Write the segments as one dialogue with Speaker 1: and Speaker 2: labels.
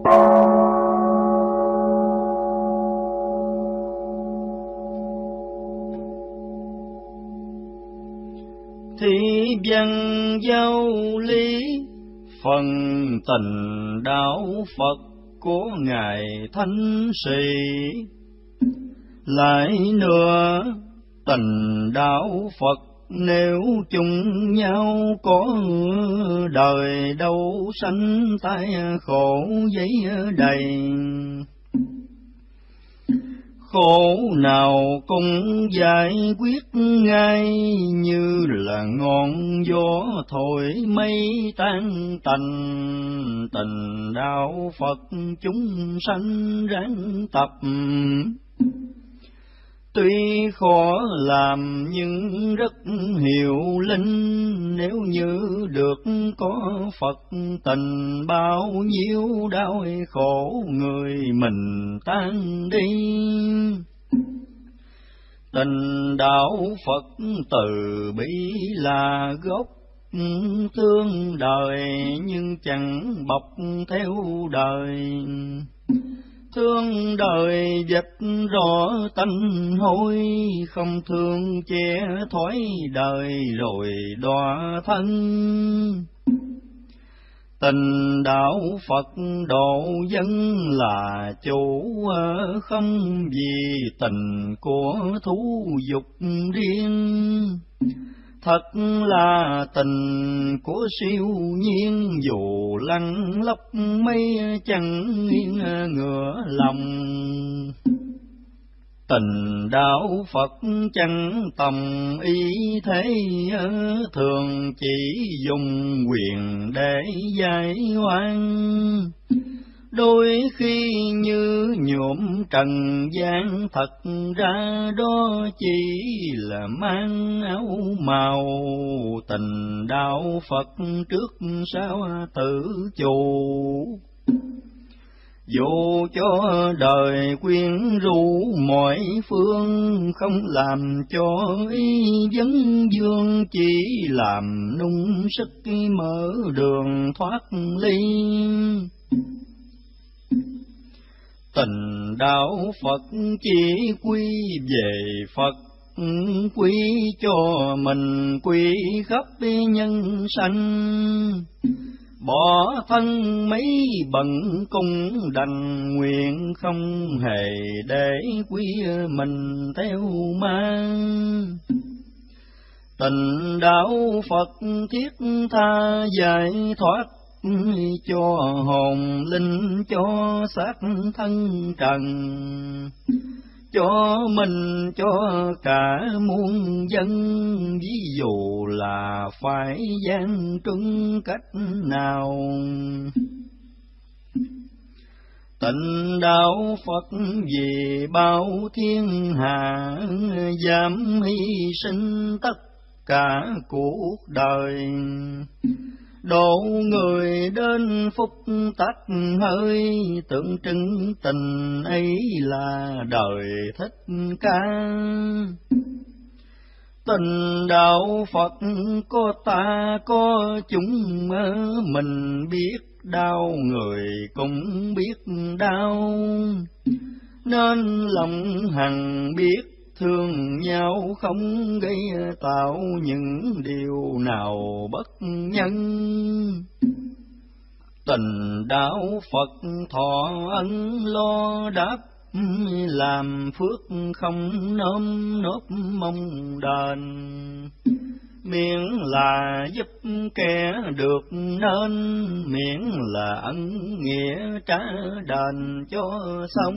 Speaker 1: Thi văn giáo lý phần tình đạo Phật của ngài thánh sĩ, lại nữa tình đạo Phật nếu chung nhau có đời đâu sanh tai khổ giấy đầy. Khổ nào cũng giải quyết ngay, như là ngọn gió thổi mây tan tành. Tình đạo Phật chúng sanh ráng tập, tuy khó làm nhưng rất hiệu linh. Nếu như được có Phật tình, bao nhiêu đau khổ người mình tan đi. Tình đạo Phật từ bi là gốc, thương đời nhưng chẳng bọc theo đời. Thương đời vạch rõ tánh hối, không thương che thoái đời rồi đọa thân. Tình đạo Phật độ dân là chủ, không vì tình của thú dục riêng. Thật là tình của siêu nhiên, dù lăn lóc mây chẳng nghiêng ngửa lòng. Tình đạo Phật chẳng tầm ý thế, thường chỉ dùng quyền để giải oan. Đôi khi như nhuộm trần gian, thật ra đó chỉ là mang áo màu. Tình đạo Phật trước sau tự chủ, dù cho đời quyến rũ mọi phương. Không làm cho ý vấn vương, chỉ làm nung sức mở đường thoát ly. Tình đạo Phật chỉ quy về Phật, quy cho mình, quy khắp nhân sanh. Bỏ thân mấy bận cung đành nguyện, không hề để quy mình theo mang. Tình đạo Phật thiết tha giải thoát, cho hồn linh, cho xác thân trần. Cho mình, cho cả muôn dân, ví dụ là phải gian truân cách nào. Tịnh đạo Phật vì bao thiên hạ, dám hy sinh tất cả cuộc đời. Độ người đến phúc tắt hơi, tượng trưng tình ấy là đời Thích Ca. Tình đạo Phật có ta có chúng, mình biết đau người cũng biết đau. Nên lòng hằng biết thương nhau, không gây tạo những điều nào bất nhân. Tình đạo Phật thọ ân lo đáp, làm phước không nơm nớp mong đền. Miễn là giúp kẻ được nên, miễn là ân nghĩa trả đền cho xong.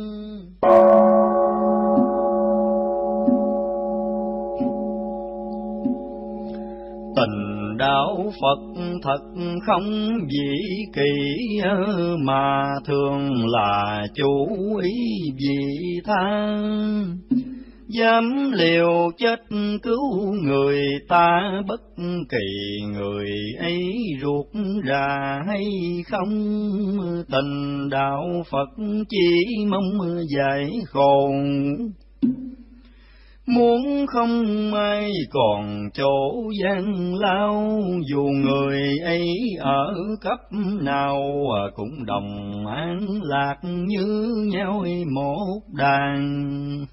Speaker 1: Tình đạo Phật thật không dĩ kỳ, mà thường là chủ ý vị tha. Dám liều chết cứu người ta, bất kỳ người ấy ruột già hay không. Tình đạo Phật chỉ mong giải khôn, Muốn không ai còn chỗ gian lao, dù người ấy ở cấp nào cũng đồng an lạc như nhau một đàn.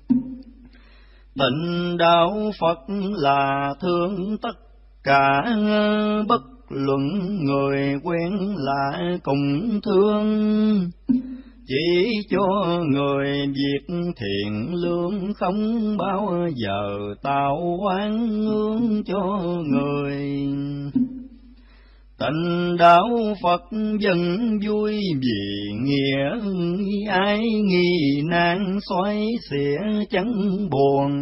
Speaker 1: Tịnh đạo Phật là thương tất cả, bất luận người quen lạ cùng thương. Chỉ cho người việc thiện lương, không bao giờ tạo oán ương cho người. Tịnh đạo Phật dân vui vì nghĩa, ai nghi nan xoay xỉa chẳng buồn.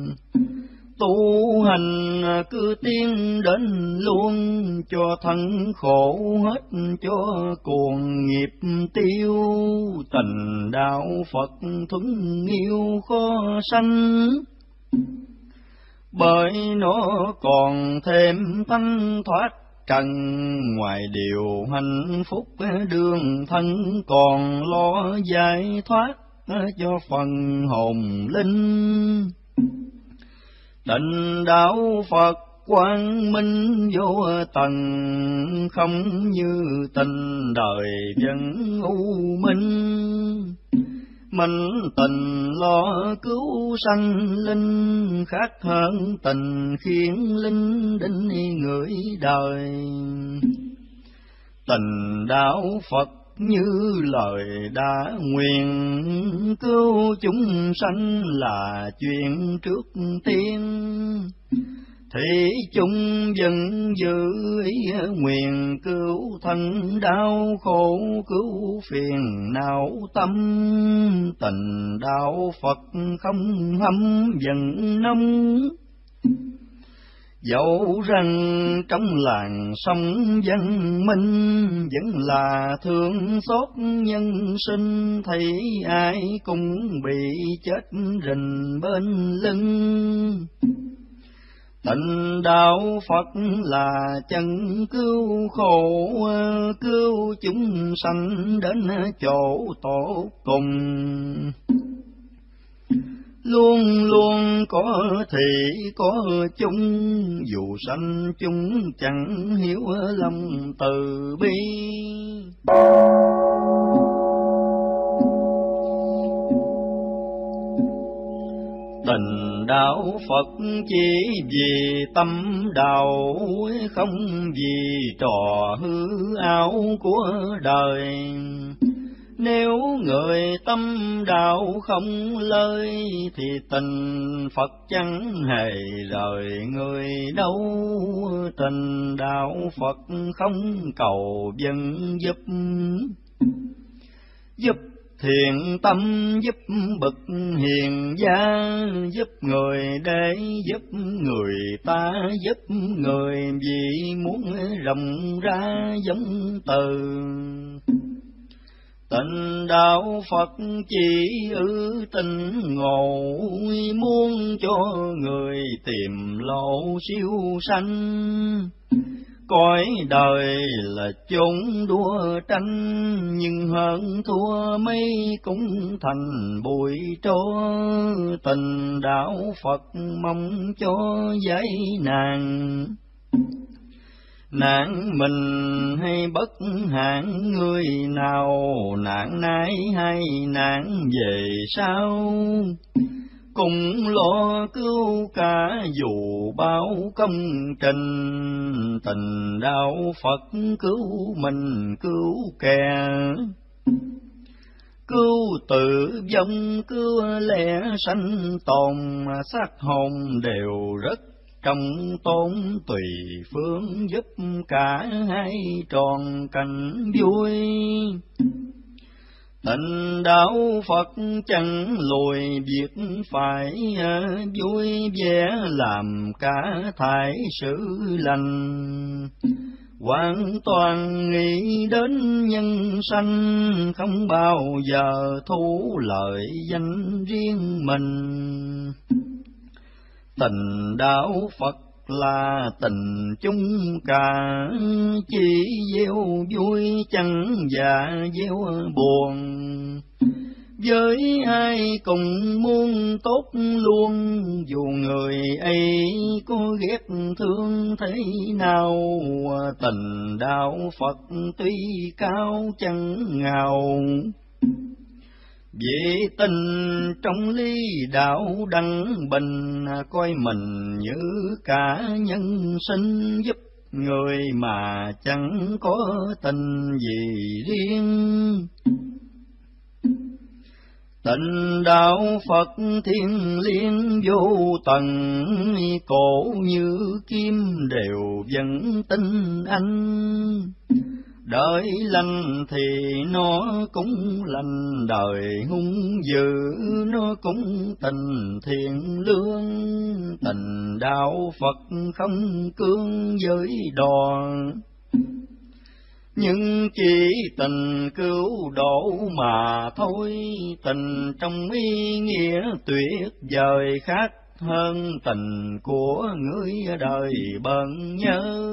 Speaker 1: Tu hành cứ tiến đến luôn, cho thân khổ hết cho cuồng nghiệp tiêu. Tịnh đạo Phật thuần yêu khó sanh, bởi nó còn thêm thanh thoát trần. Ngoài điều hạnh phúc đường thân, còn lo giải thoát cho phần hồn linh. Tịnh đạo Phật quang minh vô tận, không như tình đời vẫn u minh. Mình tình lo cứu sanh linh, khác hơn tình khiến linh đinh người đời. Tịnh đạo Phật như lời đã nguyện, cứu chúng sanh là chuyện trước tiên. Thì chúng vẫn giữ ý nguyện, cứu thân đau khổ, cứu phiền não tâm. Tịnh đạo Phật không hâm giận nông, dẫu rằng trong làng sông văn minh, vẫn là thương xót nhân sinh. Thấy ai cũng bị chết rình bên lưng. Tịnh đạo Phật là chân cứu khổ, cứu chúng sanh đến chỗ tốt cùng. Luôn luôn có thị có chung, dù sanh chúng chẳng hiểu lòng từ bi. Tịnh đạo Phật chỉ vì tâm đạo, không vì trò hư ảo của đời. Nếu người tâm đạo không lơi, thì tình Phật chẳng hề rời người đâu. Tình đạo Phật không cầu dân giúp thiện tâm, giúp bậc hiền gia, giúp người để giúp người ta, giúp người vì muốn rộng ra giống từ. Tịnh đạo Phật chỉ ư tình ngộ, muốn cho người tìm lộ siêu sanh. Cõi đời là chốn đua tranh, nhưng hơn thua mấy cũng thành bụi tro. Tình đạo Phật mong cho giải nạn, nạn mình hay bất hạn người nào, nạn nay hay nạn về sau. Cùng lo cứu cả dù bao công trình, tình đạo Phật cứu mình cứu kẻ. Cứu tự vong cứu lẽ sanh tồn, xác hồn đều rất trong tôn. Tùy phương giúp cả hai tròn cảnh vui. Tịnh đạo Phật chẳng lùi việc phải, vui vẻ làm cả thải sự lành. Hoàn toàn nghĩ đến nhân sanh, không bao giờ thu lợi danh riêng mình. Tịnh đạo Phật là tình chung cả, chỉ gieo vui chẳng và gieo buồn. với ai cùng muốn tốt luôn, dù người ấy có ghét thương thế nào. Tình đạo Phật tuy cao chẳng ngào, vì tình trong ly đạo đăng bình, coi mình như cả nhân sinh giúp người mà chẳng có tình gì riêng. Tình đạo Phật thiên liêng vô tận, cổ như kim đều vẫn tin anh. Đời lành thì nó cũng lành, đời hung dữ nó cũng tình thiện lương. Tình đạo Phật không cương với đò, nhưng chỉ tình cứu độ mà thôi. Tình trong ý nghĩa tuyệt vời, khác hơn tình của người đời bận nhớ.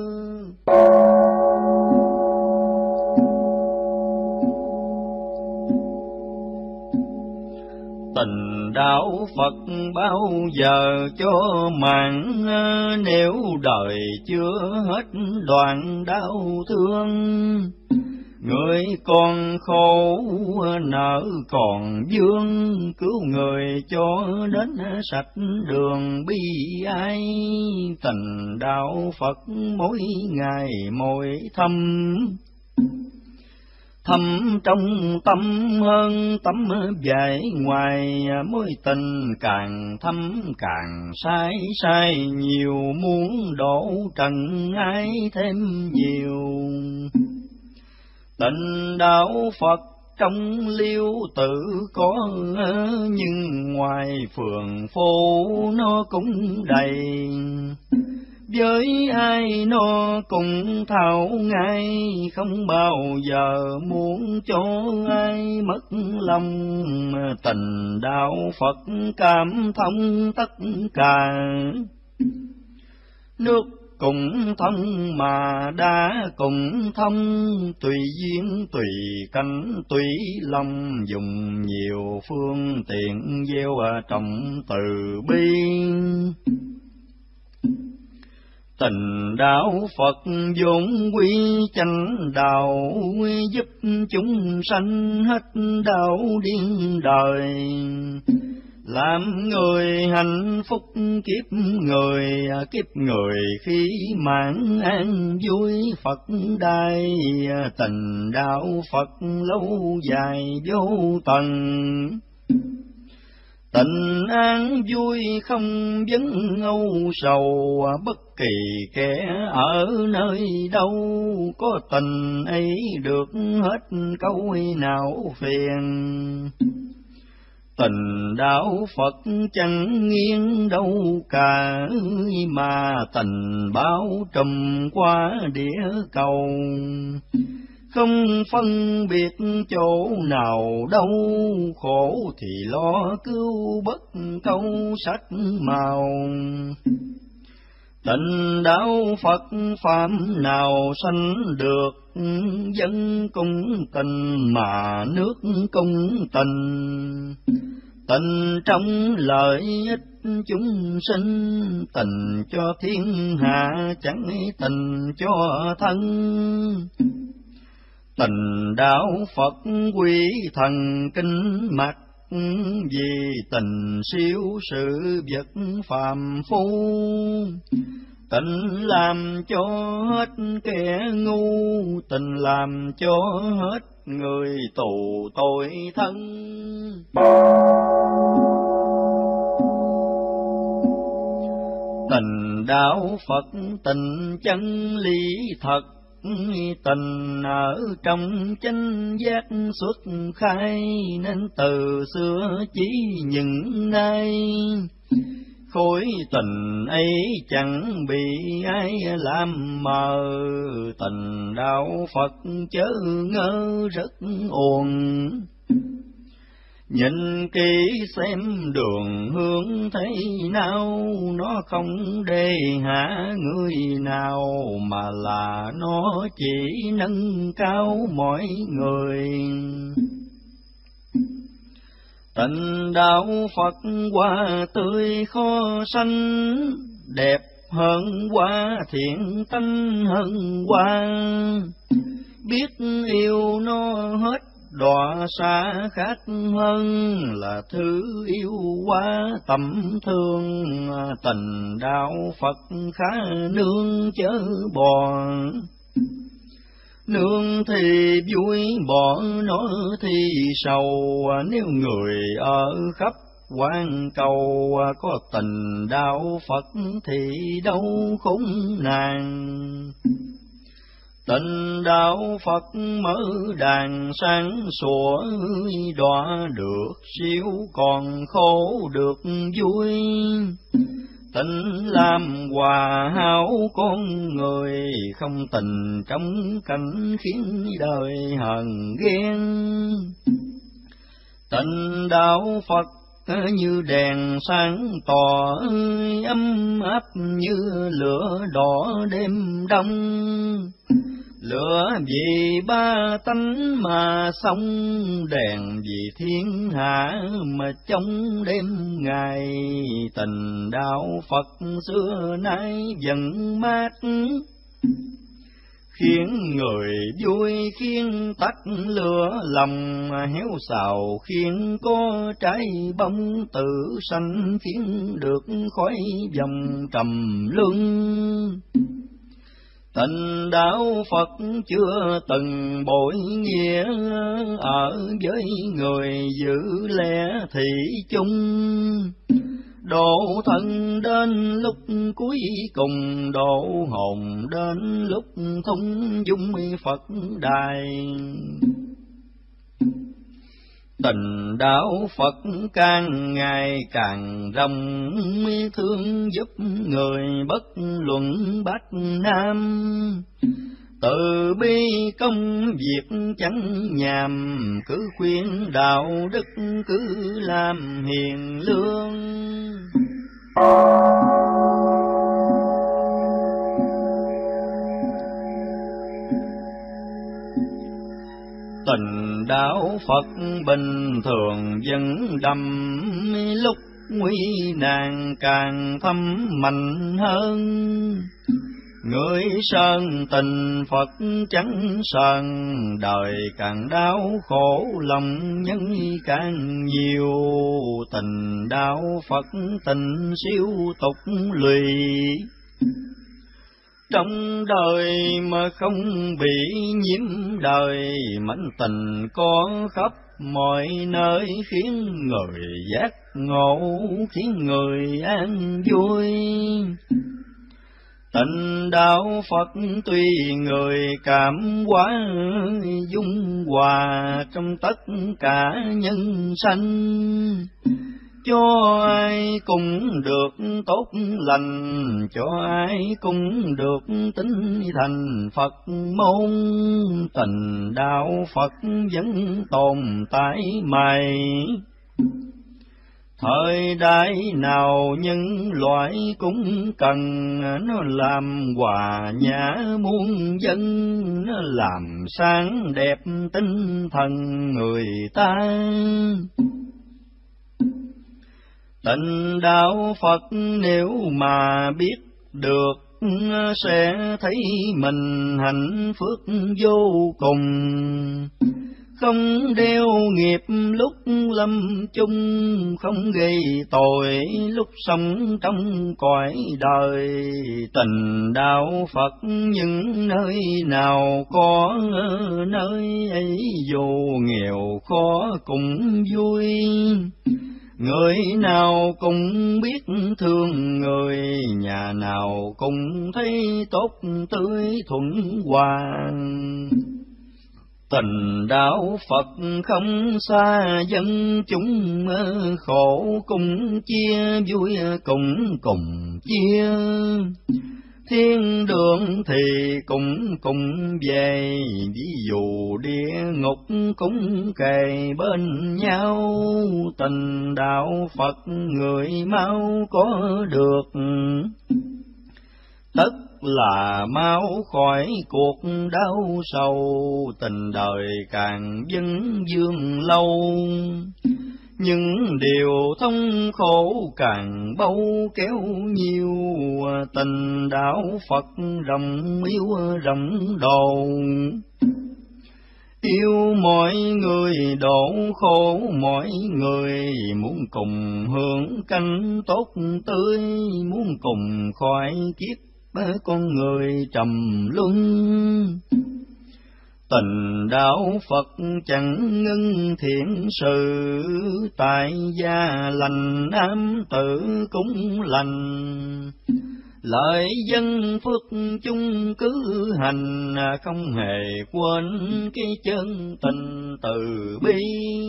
Speaker 1: Tình đạo Phật bao giờ cho mạng, nếu đời chưa hết đoạn đau thương. Người còn khổ nợ còn vương, cứu người cho đến sạch đường bi ai. Tình đạo Phật mỗi ngày mỗi thâm, thâm trong tâm hơn tấm vẻ ngoài. Mối tình càng thâm càng sai sai nhiều, muốn độ trần ai thêm nhiều. Tình đạo Phật trong liêu tự có, nhưng ngoài phường phố nó cũng đầy. Với ai nó cũng thao ngay, không bao giờ muốn cho ai mất lòng. Tình đạo Phật cảm thông tất cả, nước cùng thông mà đã cùng thông. Tùy duyên tùy cảnh tùy lòng, dùng nhiều phương tiện gieo trồng từ bi. Tình đạo Phật vốn quy chánh đạo, giúp chúng sanh hết đau điên đời. Làm người hạnh phúc kiếp người khi mãn an vui Phật đai. Tình đạo Phật lâu dài vô tận, tình an vui không vấn âu sầu. Bất kỳ kẻ ở nơi đâu, có tình ấy được hết câu nào phiền. Tình đạo Phật chẳng nghiêng đâu cả, mà tình bao trùm qua địa cầu. Không phân biệt chỗ nào đâu, khổ thì lo cứu bất câu sắc màu. Tình đạo Phật phạm nào sanh được, dân cung tình mà nước cung tình. Tình trong lợi ích chúng sinh, tình cho thiên hạ chẳng tình cho thân. Tình đạo Phật quý thần kinh mạch, vì tình siêu sự vật phàm phu. Tình làm cho hết kẻ ngu, tình làm cho hết người tù tội thân. Tình đạo Phật tình chân lý thật, tình ở trong chánh giác xuất khai. Nên từ xưa chỉ những nay, khối tình ấy chẳng bị ai làm mờ. Tình đạo Phật chớ ngơ rất ồn, nhìn kỹ xem đường hướng thế nào. Nó không đề hạ người nào, mà là nó chỉ nâng cao mọi người. Tình đạo Phật hoa tươi khó sanh, đẹp hơn hoa thiện tánh hơn hoa. Biết yêu nó hết đọa xa khác hơn, là thứ yêu quá tầm thương. Tình đạo Phật khá nương chớ bò, nương thì vui bỏ nó thì sầu. Nếu người ở khắp quan cầu có tình đạo Phật thì đâu khốn nạn. Tình đạo Phật mở đàn sáng sủa, đọa được siêu còn khổ được vui. Tình làm hòa hảo con người, không tình trong cảnh khiến đời hờn ghen. Tình đạo Phật như đèn sáng tỏ, ấm áp như lửa đỏ đêm đông. Lửa vì ba tánh mà sống, đèn vì thiên hạ mà trong đêm ngày. Tình đạo Phật xưa nay vẫn mát, khiến người vui khiến tắt lửa lòng. Héo xào khiến có trái bông tự sanh, khiến được khói vòng trầm luân. Tình đạo Phật chưa từng bội nghĩa, ở với người giữ lẽ thị chung. Độ thân đến lúc cuối cùng, độ hồn đến lúc thung dung Phật đài. Tình đạo Phật càng ngày càng rộng, thương giúp người bất luận bắc nam. Từ bi công việc chẳng nhàm, cứ khuyên đạo đức cứ làm hiền lương. Tình đạo Phật bình thường vẫn đậm, lúc nguy nan càng thâm mạnh hơn. Người sơn tình Phật chẳng sơn, đời càng đau khổ lòng nhân càng nhiều. Tình đạo Phật tình siêu tục lụy, trong đời mà không bị nhiễm đời. Mảnh tình có khắp mọi nơi, khiến người giác ngộ, khiến người an vui. Tình đạo Phật tuy người cảm hóa, dung hòa trong tất cả nhân sanh. Cho ai cũng được tốt lành, cho ai cũng được tín thành Phật môn. Tình đạo Phật vẫn tồn tại mãi, thời đại nào nhân loại cũng cần. Nó làm hòa nhã muôn dân, nó làm sáng đẹp tinh thần người ta. Tình đạo Phật nếu mà biết được, sẽ thấy mình hạnh phúc vô cùng. Không đeo nghiệp lúc lâm chung, không gây tội lúc sống trong cõi đời. Tình đạo Phật những nơi nào có, nơi ấy dù nghèo khó cũng vui. Người nào cũng biết thương người, nhà nào cũng thấy tốt tươi thuận hòa. Tình đạo Phật không xa dân chúng, khổ cùng chia vui cùng chia. Thiên đường thì cùng về, ví dụ địa ngục cũng kề bên nhau. Tình đạo Phật người mau có được, tất là mau khỏi cuộc đau sầu. Tình đời càng vấn vương lâu, những điều thông khổ càng bâu kéo nhiều, tình đạo Phật rộng yêu rộng độ. Yêu mọi người độ khổ mọi người, muốn cùng hưởng canh tốt tươi, muốn cùng khỏi kiếp con người trầm luân. Tình đạo Phật chẳng ngưng thiện sự, tại gia lành ám tử cúng lành. Lợi dân phước chung cứ hành, không hề quên cái chân tình từ bi.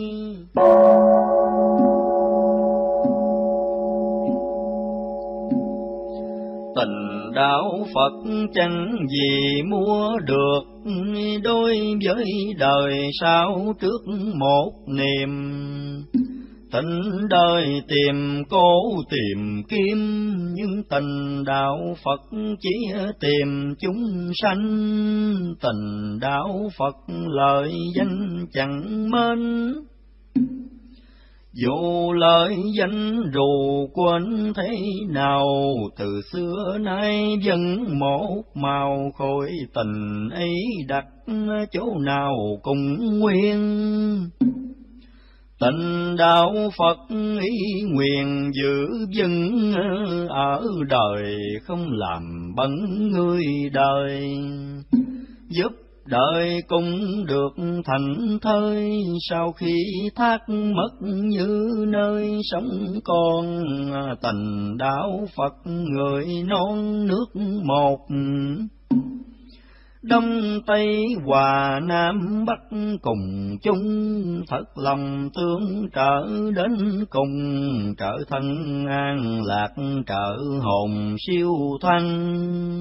Speaker 1: Tình đạo Phật chẳng gì mua được, đối với đời sau trước một niềm. Tình đời tìm cố tìm kiếm, nhưng tình đạo Phật chỉ tìm chúng sanh. Tình đạo Phật lợi danh chẳng mến, dù lợi danh rù quên thế nào. Từ xưa nay vẫn một màu khối, tình ấy đặt chỗ nào cũng nguyên. Tình đạo Phật ý nguyện giữ vững, ở đời không làm bận người đời. Giúp đời cũng được thành thơi, sau khi thác mất như nơi sống con. Tình đạo Phật người non nước một, Đông Tây Hòa Nam Bắc cùng chung. Thật lòng tương trợ đến cùng, trợ thân an lạc trợ hồn siêu thoát.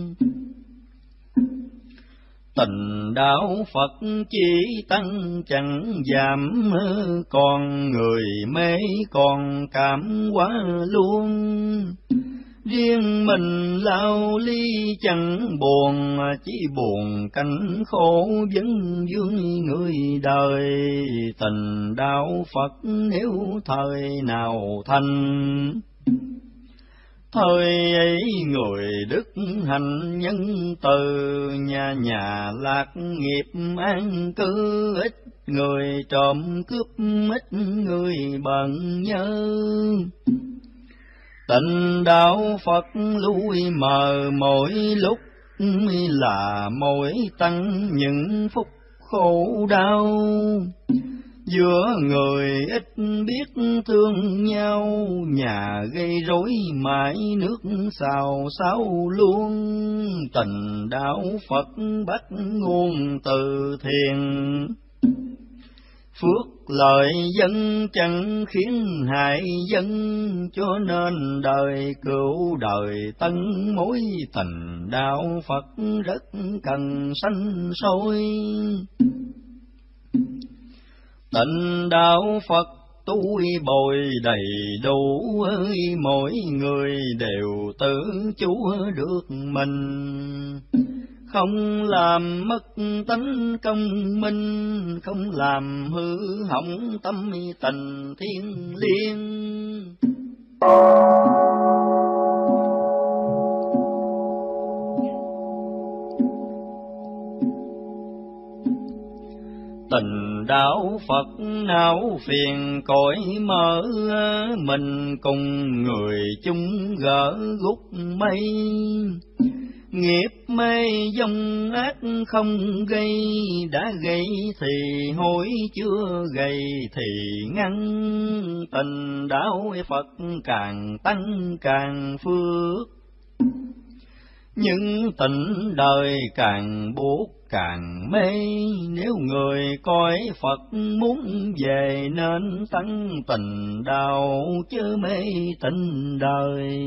Speaker 1: Tình đạo Phật chỉ tăng chẳng giảm, còn người mê còn cảm hóa luôn. Riêng mình lao ly chẳng buồn, chỉ buồn cảnh khổ vấn vương người đời. Tình đạo Phật nếu thời nào thành, thời ấy người đức hạnh nhân từ. Nhà nhà lạc nghiệp an cư, ít người trộm cướp ít người bận nhớ. Tình đạo Phật lui mờ mỗi lúc, là mỗi tăng những phúc khổ đau. Giữa người ít biết thương nhau, nhà gây rối mãi nước xào xáo luôn. Tình đạo Phật bắt nguồn từ thiền, phước lợi dân chẳng khiến hại dân. Cho nên đời cửu đời tân mối, tình đạo Phật rất cần sanh sôi. Tình đạo Phật tôi bồi đầy đủ, mỗi người đều tự chủ được mình. Không làm mất tánh công minh, không làm hư hỏng tâm tình thiêng liêng. Tình đạo Phật não phiền cõi mở, mình cùng người chung gỡ gút mây. Nghiệp mê dông ác không gây, đã gây thì hối, chưa gây thì ngăn. Tình đạo Phật càng tăng càng phước, nhưng tình đời càng buộc càng mê. Nếu người coi Phật muốn về, nên tăng tình đạo chớ mê tình đời.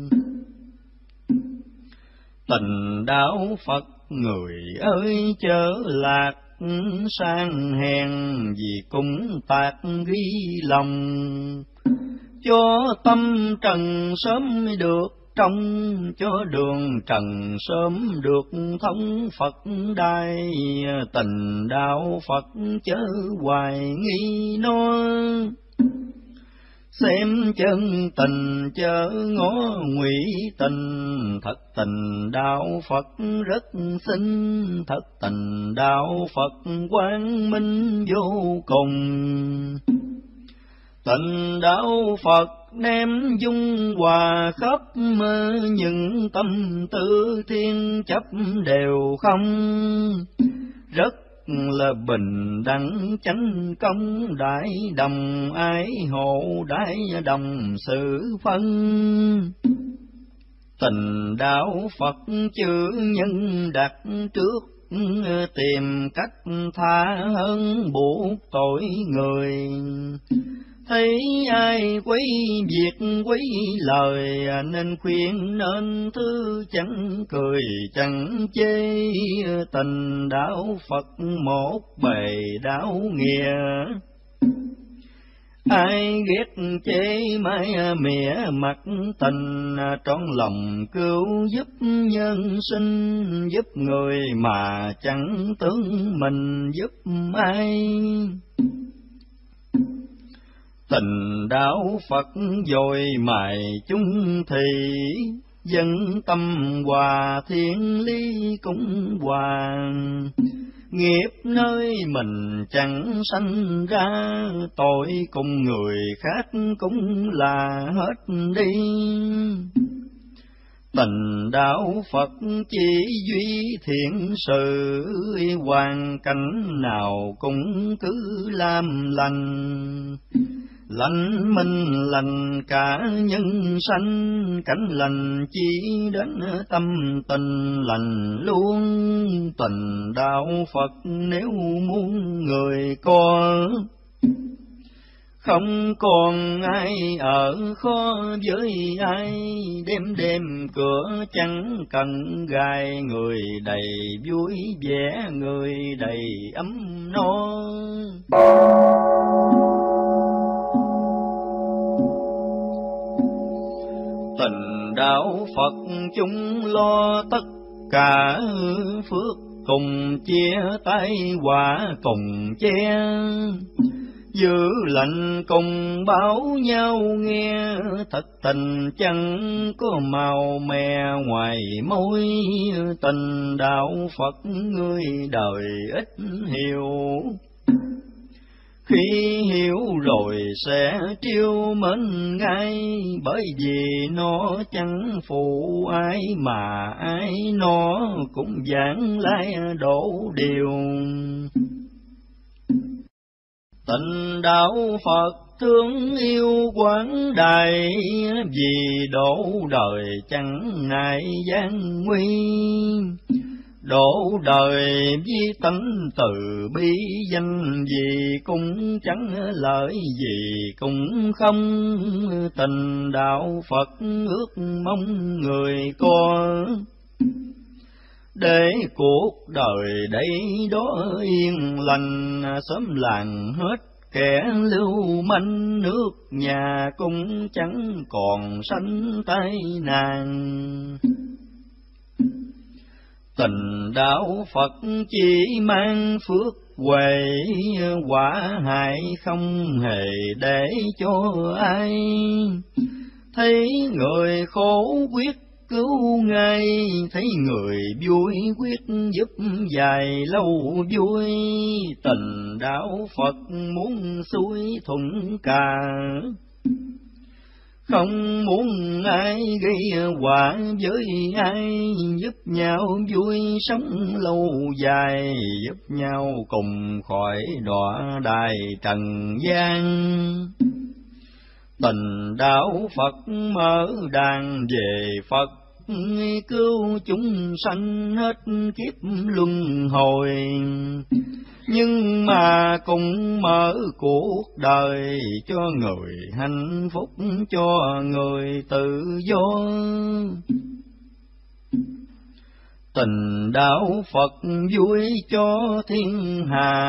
Speaker 1: Tình đạo Phật người ơi chớ lạc, sang hèn vì cũng tạc ghi lòng. Cho tâm trần sớm được trong, cho đường trần sớm được thông Phật đai. Tình đạo Phật chớ hoài nghi nói, xem chân tình chớ ngó ngụy tình, thật tình đạo Phật rất xinh, thật tình đạo Phật quang minh vô cùng. Tình đạo Phật đem dung hòa khắp những tâm tư thiên chấp đều không, rất là bình đẳng chánh công, đại đồng ái hộ, đại đồng sự phân. Tình đạo Phật chữ nhân đặt trước, tìm cách tha hơn buộc tội người. Thấy ai quấy việc quấy lời, nên khuyên nên thứ chẳng cười chẳng chê. Tình đạo Phật một bề đạo nghĩa, ai ghét chế mãi mỉa mặt tình. Trọn lòng cứu giúp nhân sinh, giúp người mà chẳng tưởng mình giúp ai. Tình đạo Phật dồi mài chung thủy, dân tâm hòa thiên lý cũng hoàng. Nghiệp nơi mình chẳng sanh ra, tội cùng người khác cũng là hết đi. Tình đạo Phật chỉ duy thiện sự, hoàn cảnh nào cũng cứ làm lành. Lành minh lành cả nhân sanh, cảnh lành chỉ đến tâm tình lành luôn. Tình đạo Phật nếu muốn người có, không còn ai ở khó với ai. Đêm đêm cửa chẳng cần gai, người đầy vui vẻ, người đầy ấm no. Tình đạo Phật chúng lo tất cả phước, cùng chia tay hòa cùng che. Giữ lạnh cùng báo nhau nghe, thật tình chẳng có màu mè ngoài môi. Tình đạo Phật người đời ít hiểu, khi hiểu rồi sẽ trêu mến ngay. Bởi vì nó chẳng phụ ai, mà ai nó cũng giảng lai đổ điều. Tình đạo Phật thương yêu quảng đại, vì đổ đời chẳng ngại gian nguy. Đổ đời với tánh từ bi danh, gì cũng chẳng lợi gì cũng không. Tình đạo Phật ước mong người có, để cuộc đời đây đó yên lành. Sớm làng hết kẻ lưu manh, nước nhà cũng chẳng còn sanh tai nạn. Tình đạo Phật chỉ mang phước huệ, quả hại không hề để cho ai. Thấy người khổ quyết cứu ngay, thấy người vui quyết giúp dài lâu vui. Tình đạo Phật muốn xuôi thuận cả, không muốn ai gây họa với ai. Giúp nhau vui sống lâu dài, giúp nhau cùng khỏi đọa đài trần gian. Tình đạo Phật mở đàn về Phật, cứu chúng sanh hết kiếp luân hồi. Nhưng mà cũng mở cuộc đời cho người hạnh phúc, cho người tự do. Tình đạo Phật vui cho thiên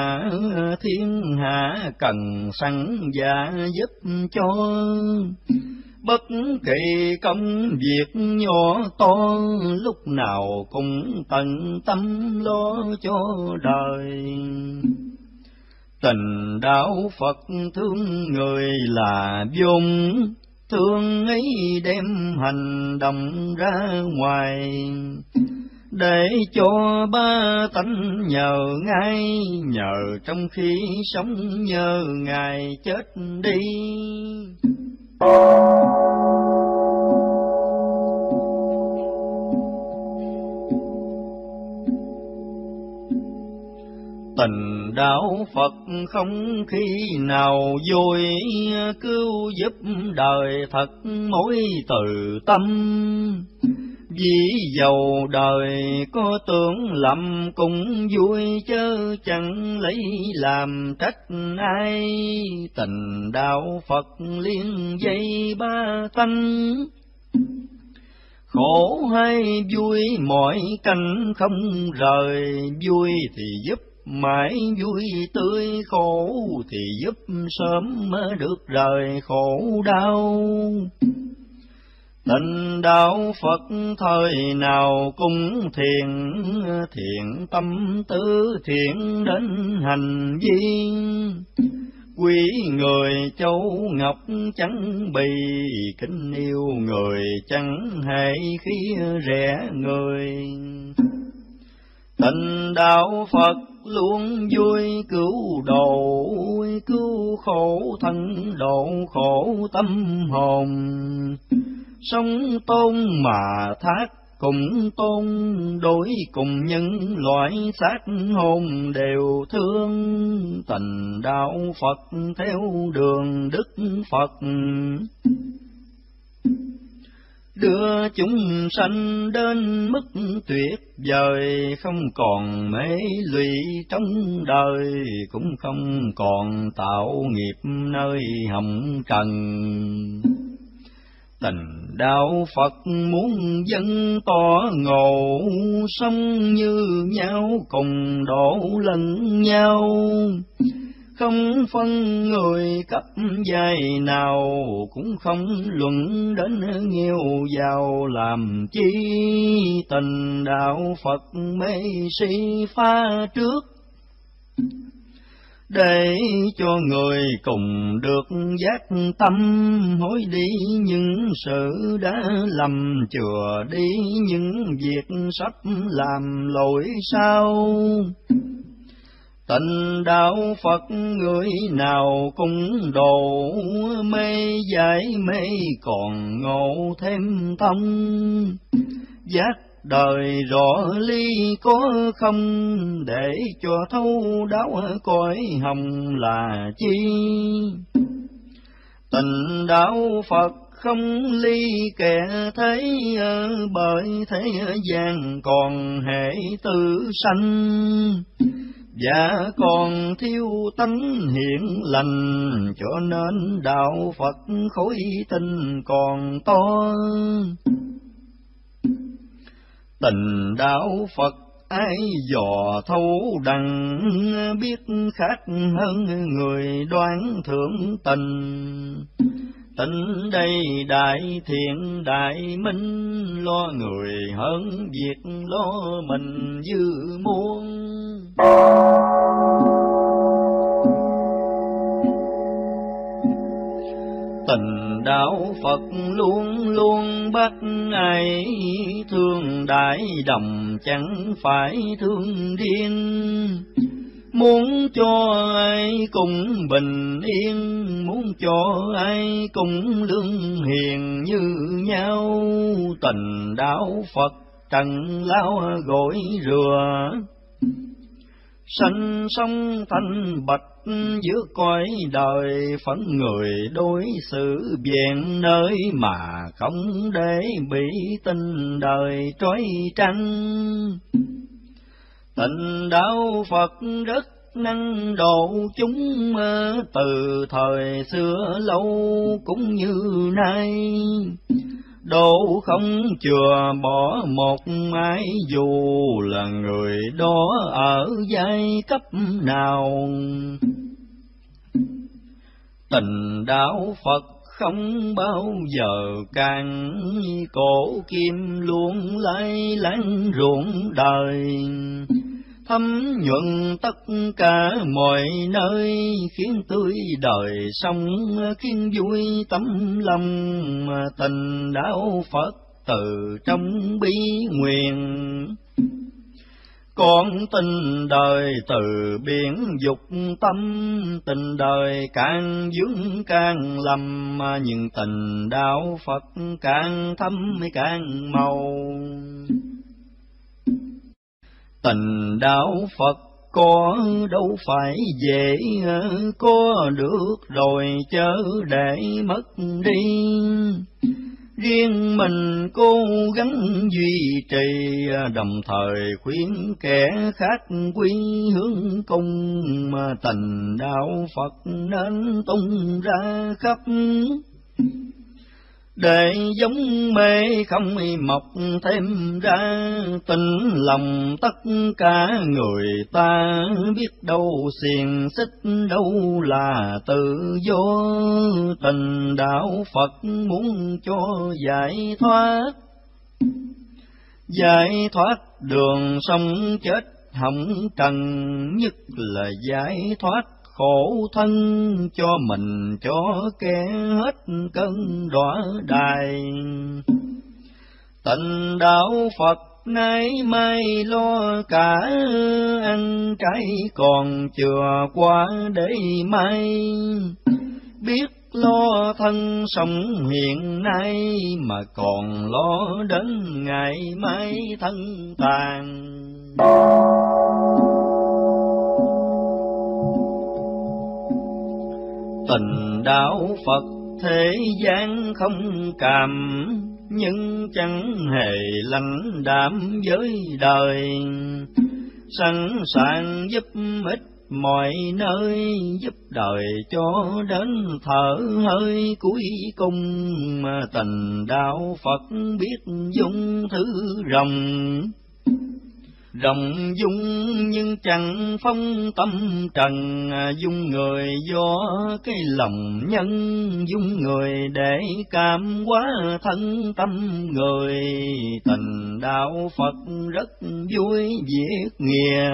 Speaker 1: hạ cần sẵn dạ giúp cho. Bất kỳ công việc nhỏ to, lúc nào cũng tận tâm lo cho đời. Tình đạo Phật thương người là vốn, thương ấy đem hành động ra ngoài, để cho ba tánh nhờ ngay, nhờ trong khi sống nhờ Ngài chết đi. Tình đạo Phật không khi nào vui, cứu giúp đời thật mỗi từ tâm. Vì dầu đời có tưởng lầm cũng vui, chớ chẳng lấy làm trách ai. Tình đạo Phật liên dây ba tánh, khổ hay vui mọi cảnh không rời. Vui thì giúp mãi vui tươi, khổ thì giúp sớm được rời khổ đau. Tình đạo Phật thời nào cũng thiện, thiện tâm tứ thiện đến hành vi. Quý người châu ngọc chẳng bì, kính yêu người chẳng hề khi rẻ người. Tình đạo Phật luôn vui cứu độ, cứu khổ thân độ khổ tâm hồn. Sống tôn mà thác cùng tôn, đối cùng những loại xác hồn đều thương. Tình đạo Phật theo đường Đức Phật, đưa chúng sanh đến mức tuyệt vời. Không còn mê lụy trong đời, cũng không còn tạo nghiệp nơi hồng trần. Tình đạo Phật muốn dân tỏ ngộ, sống như nhau cùng độ lẫn nhau. Không phân người cấp giai nào, cũng không luận đến nghèo giàu làm chi. Tình đạo Phật mê si pha trước, để cho người cùng được giác tâm. Hối đi những sự đã lầm, chừa đi những việc sắp làm lỗi sao. Tình đạo Phật người nào cũng độ, mê giải mê còn ngộ thêm thông. Giác đời rõ ly có không, để cho thấu đáo cõi hồng là chi. Tình đạo Phật không ly kẻ thế, bởi thế gian còn hệ tự sanh. Và còn thiếu tánh hiển lành, cho nên đạo Phật khối tinh còn to. Tình đạo Phật ai dò thấu đặng, biết khác hơn người đoán thượng tình. Tình đây đại thiện đại minh, lo người hơn việc lo mình dư muôn. Tình đạo Phật luôn luôn bắt ai thương đại đồng, chẳng phải thương điên. Muốn cho ai cũng bình yên, muốn cho ai cũng lương hiền như nhau. Tình đạo Phật trần lao gội rửa, sanh sông thanh bạch giữa cõi đời. Phận người đối xử vẹn nơi, mà không để bị tình đời trói trăng. Tình đạo Phật rất năng độ chúng, từ thời xưa lâu cũng như nay. Độ không chừa bỏ một ai, dù là người đó ở giai cấp nào. Tình đạo Phật không bao giờ càng, cổ kim luôn lay láng ruộng đời. thấm nhuận tất cả mọi nơi, khiến tươi đời sống, khiến vui tấm lòng. Tình đạo Phật từ trong bi nguyện, con tình đời từ biển dục tâm. Tình đời càng vướng càng lầm, nhưng tình đạo Phật càng thâm càng màu. Tình đạo Phật có đâu phải dễ, có được rồi chớ để mất đi. Riêng mình cố gắng duy trì, đồng thời khuyến kẻ khác quy hướng cung. Tình đạo Phật nên tung ra khắp, để giống mê không mọc thêm ra. Tình lòng tất cả người ta, biết đâu xiềng xích đâu là tự do. Tình đạo Phật muốn cho giải thoát đường sống chết hồng trần, nhất là giải thoát khổ thân cho mình cho kẻ hết cơn đọa đài. Tình đạo Phật nay mai lo cả, ăn trái còn chừa qua để mai. Biết lo thân sống hiện nay, mà còn lo đến ngày mai thân tàn. Tình đạo Phật thế gian không càm, nhưng chẳng hề lãnh đạm với đời. Sẵn sàng giúp ích mọi nơi, giúp đời cho đến thở hơi cuối cùng. Tình đạo Phật biết dung thứ rộng dung, nhưng chẳng phong tâm trần. Dung người do cái lòng nhân, dung người để cảm hóa thân tâm người. Tình đạo Phật rất vui việc nghĩa,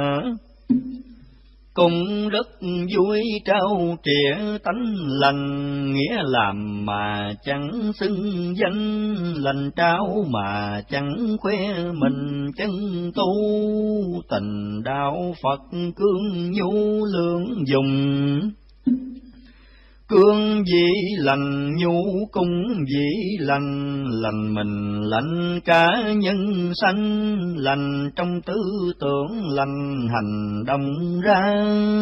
Speaker 1: cũng rất vui trao trịa tánh lành. Nghĩa làm mà chẳng xưng danh, lành trao mà chẳng khoe mình chân tu. Tình đạo Phật cương nhu lương dùng, cương dĩ lành nhu cung dĩ lành. Lành mình lành cả nhân sanh, lành trong tư tưởng lành hành động ra.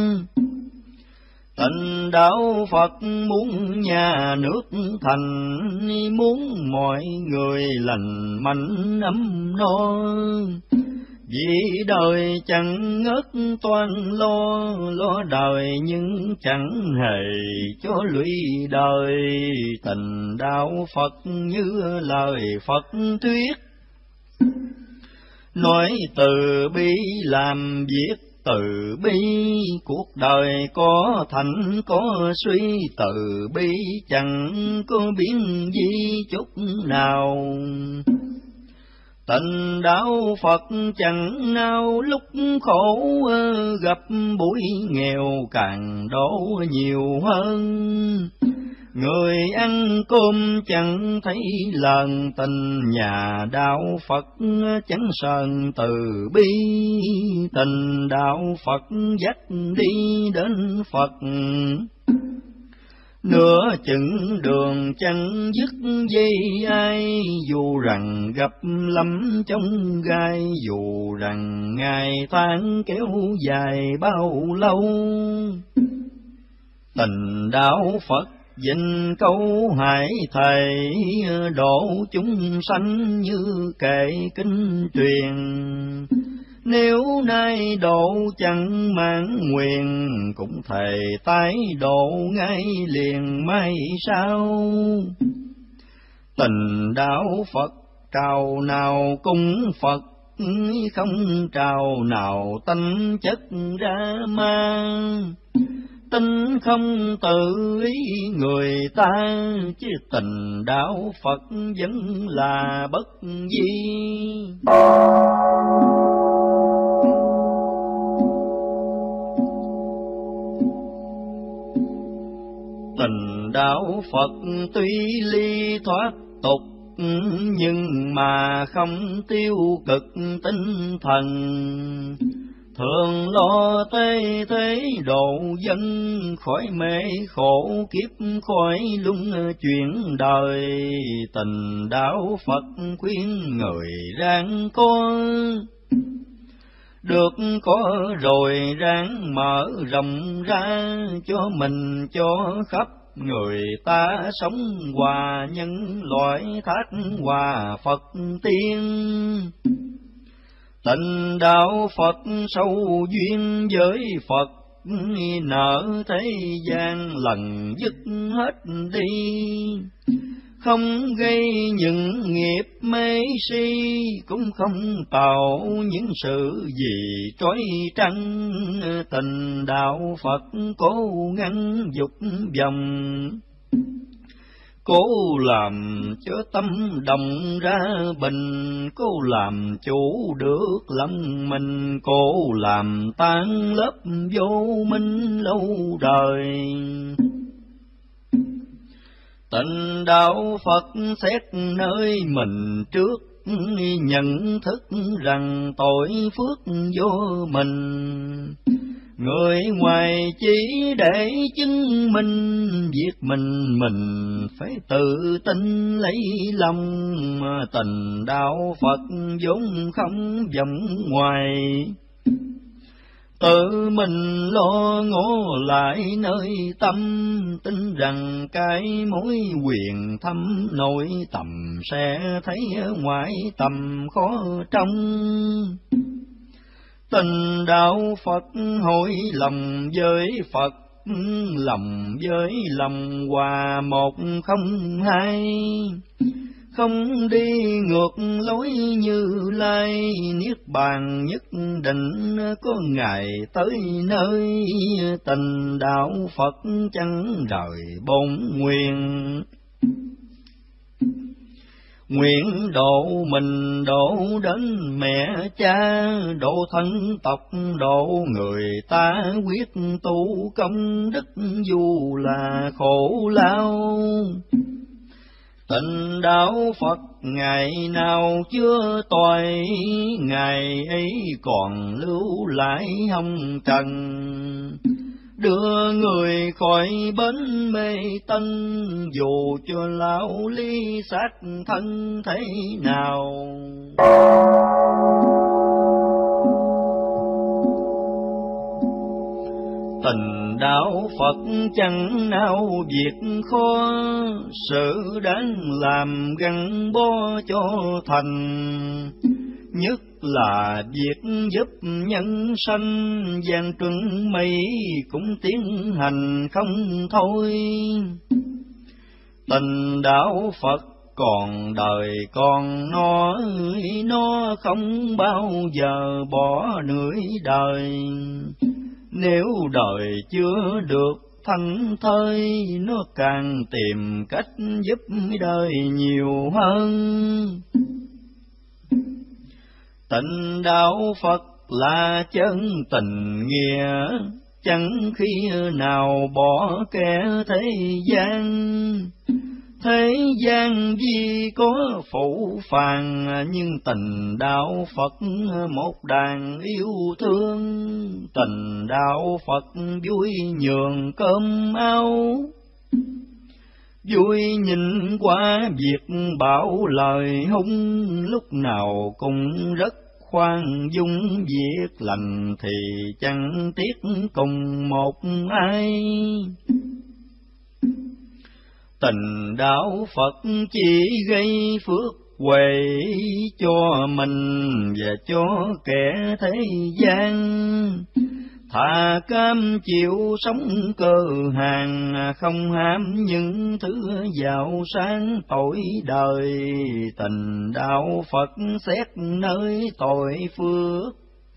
Speaker 1: Tình đạo Phật muốn nhà nước thành, muốn mọi người lành mạnh ấm no. Vì đời chẳng ngớt toan lo đời, nhưng chẳng hề cho lụy đời. Tình đạo Phật như lời Phật thuyết, nói từ bi làm việc từ bi. Cuộc đời có thành có suy, từ bi chẳng có biến gì chút nào. Tình đạo Phật chẳng nào lúc khổ, gặp buổi nghèo càng đổ nhiều hơn. Người ăn cơm chẳng thấy lần, tình nhà đạo Phật chẳng sờn từ bi. Tình đạo Phật dắt đi đến Phật, nửa chừng đường chẳng dứt dây ai. Dù rằng gặp lắm trong gai, dù rằng ngày tháng kéo dài bao lâu. Tình đạo Phật dình câu hải thầy, độ chúng sanh như kệ kinh truyền. Nếu nay độ chẳng mãn nguyện, cũng thề tái độ ngay liền mai sau. Tình đạo Phật trào nào cung Phật, không trào nào tánh chất ra ma. Tin không tự ý người ta, chứ tình đạo Phật vẫn là bất di. Tình đạo Phật tuy ly thoát tục, nhưng mà không tiêu cực tinh thần. Thường lo tê thế độ dân, khỏi mê khổ kiếp khỏi luân chuyển đời. Tình đạo Phật khuyên người ráng có, được có rồi ráng mở rộng ra, cho mình cho khắp người ta sống hòa nhân loại, thác hòa Phật tiên. Tình đạo Phật sâu duyên với Phật, nợ thế gian lần dứt hết đi. Không gây những nghiệp mê si, cũng không tạo những sự gì trói trăng. Tình đạo Phật cố ngăn dục vọng, cố làm cho tâm đồng ra bình, cố làm chủ được lòng mình, cố làm tan lớp vô minh lâu đời. Tình đạo Phật xét nơi mình trước, nhận thức rằng tội phước vô mình. Người ngoài chỉ để chứng minh, việc mình phải tự tin lấy lòng. Tình đạo Phật vốn không vọng ngoài, tự mình lo ngó lại nơi tâm. Tin rằng cái mối quyền thâm nội tầm, sẽ thấy ngoại tầm khó trong. Tình đạo Phật hội lòng với Phật, lòng với lòng hòa một không hai. Không đi ngược lối Như Lai, niết bàn nhất định có ngày tới nơi. Tình đạo Phật chẳng rời bổn nguyện, nguyện độ mình độ đến mẹ cha, độ thân tộc độ người ta, quyết tu công đức dù là khổ lao. Tình đạo Phật ngày nào chưa toại, ngày ấy còn lưu lại hồng trần. Đưa người khỏi bến mê tân, dù cho lão ly xác thân thế nào. Tình đạo Phật chẳng nào việc khó, sự đáng làm gắn bó cho thành. Nhất là việc giúp nhân sanh, gian truân mây cũng tiến hành không thôi. Tình đạo Phật còn đời còn nó không bao giờ bỏ nửa đời. Nếu đời chưa được thanh thơi, nó càng tìm cách giúp đời nhiều hơn. Tình đạo Phật là chân tình nghĩa, chẳng khi nào bỏ kẻ thế gian. Thế gian vì có phụ phàng, nhưng tình đạo Phật một đàn yêu thương. Tình đạo Phật vui nhường cơm áo, vui nhìn qua việc bảo lời hung. Lúc nào cũng rất khoan dung, việc lành thì chẳng tiếc cùng một ai. Tình đạo Phật chỉ gây phước huệ cho mình và cho kẻ thế gian. Thà cam chịu sống cơ hàng, không ham những thứ giàu sang tội đời. Tình đạo Phật xét nơi tội phước,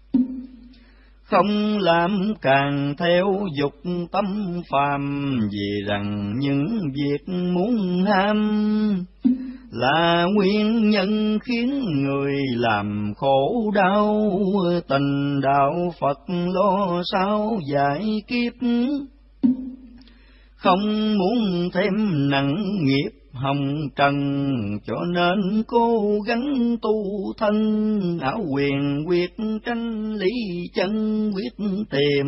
Speaker 1: không làm càng theo dục tâm phàm. Vì rằng những việc muốn ham là nguyên nhân khiến người làm khổ đau. Tình đạo Phật lo sao giải kiếp, không muốn thêm nặng nghiệp hồng trần, cho nên cố gắng tu thân, ảo quyền quyết tranh lý chân quyết tìm.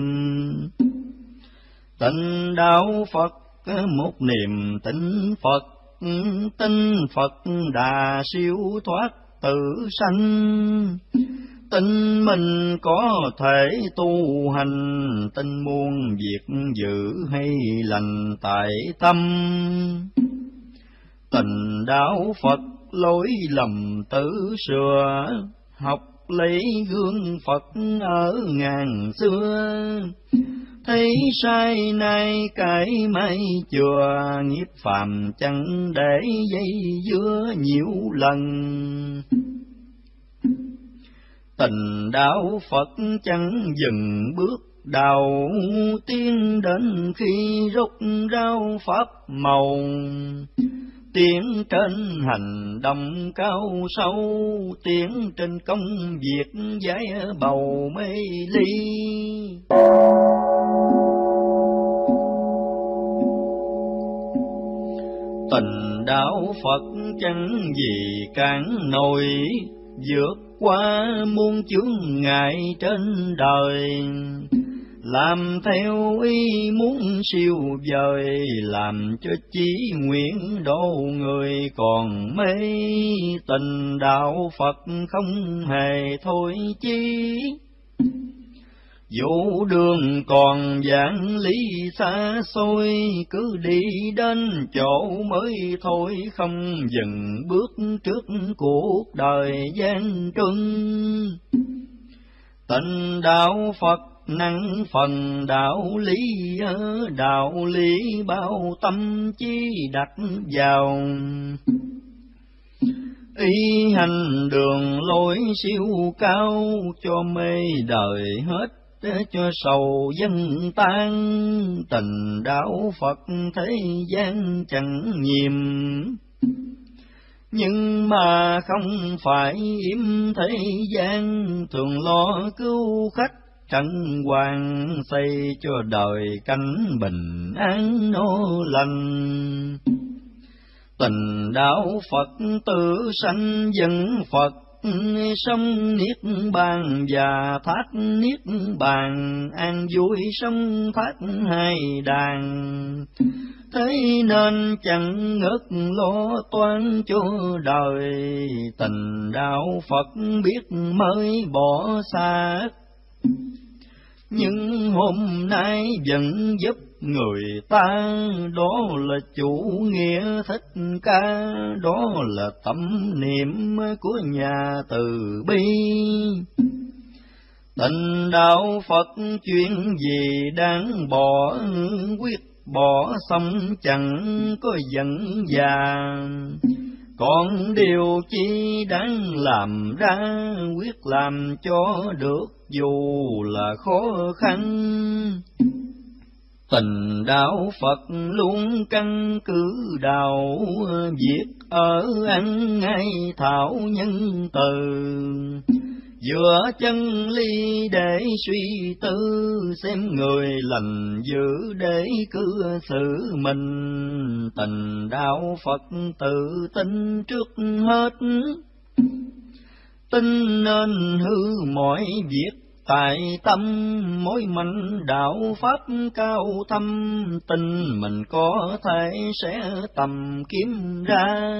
Speaker 1: Tịnh đạo Phật một niềm tịnh Phật, tin Phật đà siêu thoát tự sanh. Tin mình có thể tu hành, tin muôn việc giữ hay lành tại tâm. Tịnh đạo Phật lối lầm tự sửa, học lấy gương Phật ở ngàn xưa. Thấy sai nay cái mây chùa, nghiệp phàm chẳng để dây dưa nhiều lần. Tịnh đạo Phật chẳng dừng bước đầu tiến, đến khi rút rau pháp màu. Tiến trên hành động cao sâu, tiến trên công việc giải bầu mê ly. Tịnh đạo Phật chẳng gì cản nổi, vượt qua muôn chướng ngại trên đời. Làm theo ý muốn siêu vời, làm cho chí nguyện độ người còn mê. Tịnh đạo Phật không hề thôi chí, dù đường còn vạn lý xa xôi, cứ đi đến chỗ mới thôi, không dừng bước trước cuộc đời gian truân. Tịnh đạo Phật năng phần đạo lý bao tâm trí đặt vào. Ý hành đường lối siêu cao, cho mê đời hết cho sầu dân tan. Tịnh đạo Phật thế gian chẳng nhiệm, nhưng mà không phải yếm thế gian. Thường lo cứu khách trần hoàng, xây cho đời cánh bình an nô lành. Tịnh đạo Phật tự sanh dân Phật, sống niết bàn và thác niết bàn. An vui sống thác hai đàn, thế nên chẳng ngớt lo toan cho đời. Tịnh đạo Phật biết mới bỏ xa, nhưng hôm nay vẫn giúp người ta. Đó là chủ nghĩa thích ca, đó là tâm niệm của nhà từ bi. Tịnh đạo Phật chuyện gì đáng bỏ, quyết bỏ xong chẳng có giận già. Còn điều chi đáng làm ra, quyết làm cho được dù là khó khăn. Tịnh đạo Phật luôn căn cứ đạo, việc ở ăn ngay thảo nhân từ. Giữa chân ly để suy tư, xem người lành dữ để cư xử mình. Tịnh đạo Phật tự tin trước hết, tin nên hư mọi việc tại tâm. Mối manh đạo pháp cao thâm, tin mình có thể sẽ tầm kiếm ra.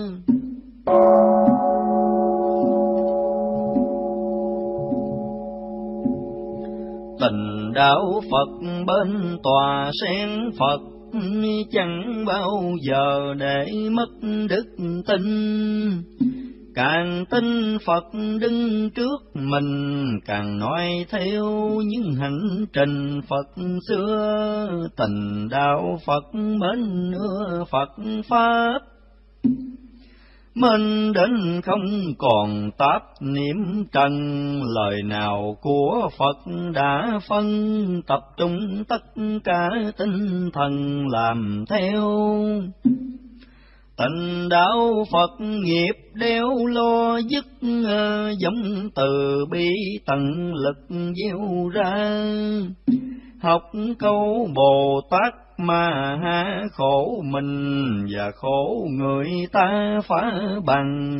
Speaker 1: Tịnh đạo Phật bên tòa sen Phật, chẳng bao giờ để mất đức tin. Càng tin Phật đứng trước mình, càng nói theo những hành trình Phật xưa. Tịnh đạo Phật mến ưa Phật Pháp, mình đến không còn tạp niệm trần. Lời nào của Phật đã phân, tập trung tất cả tinh thần làm theo. Tịnh đạo Phật nghiệp đeo lo dứt, giống từ bi tận lực gieo ra. Học câu Bồ Tát mà ha, khổ mình và khổ người ta phá bằng.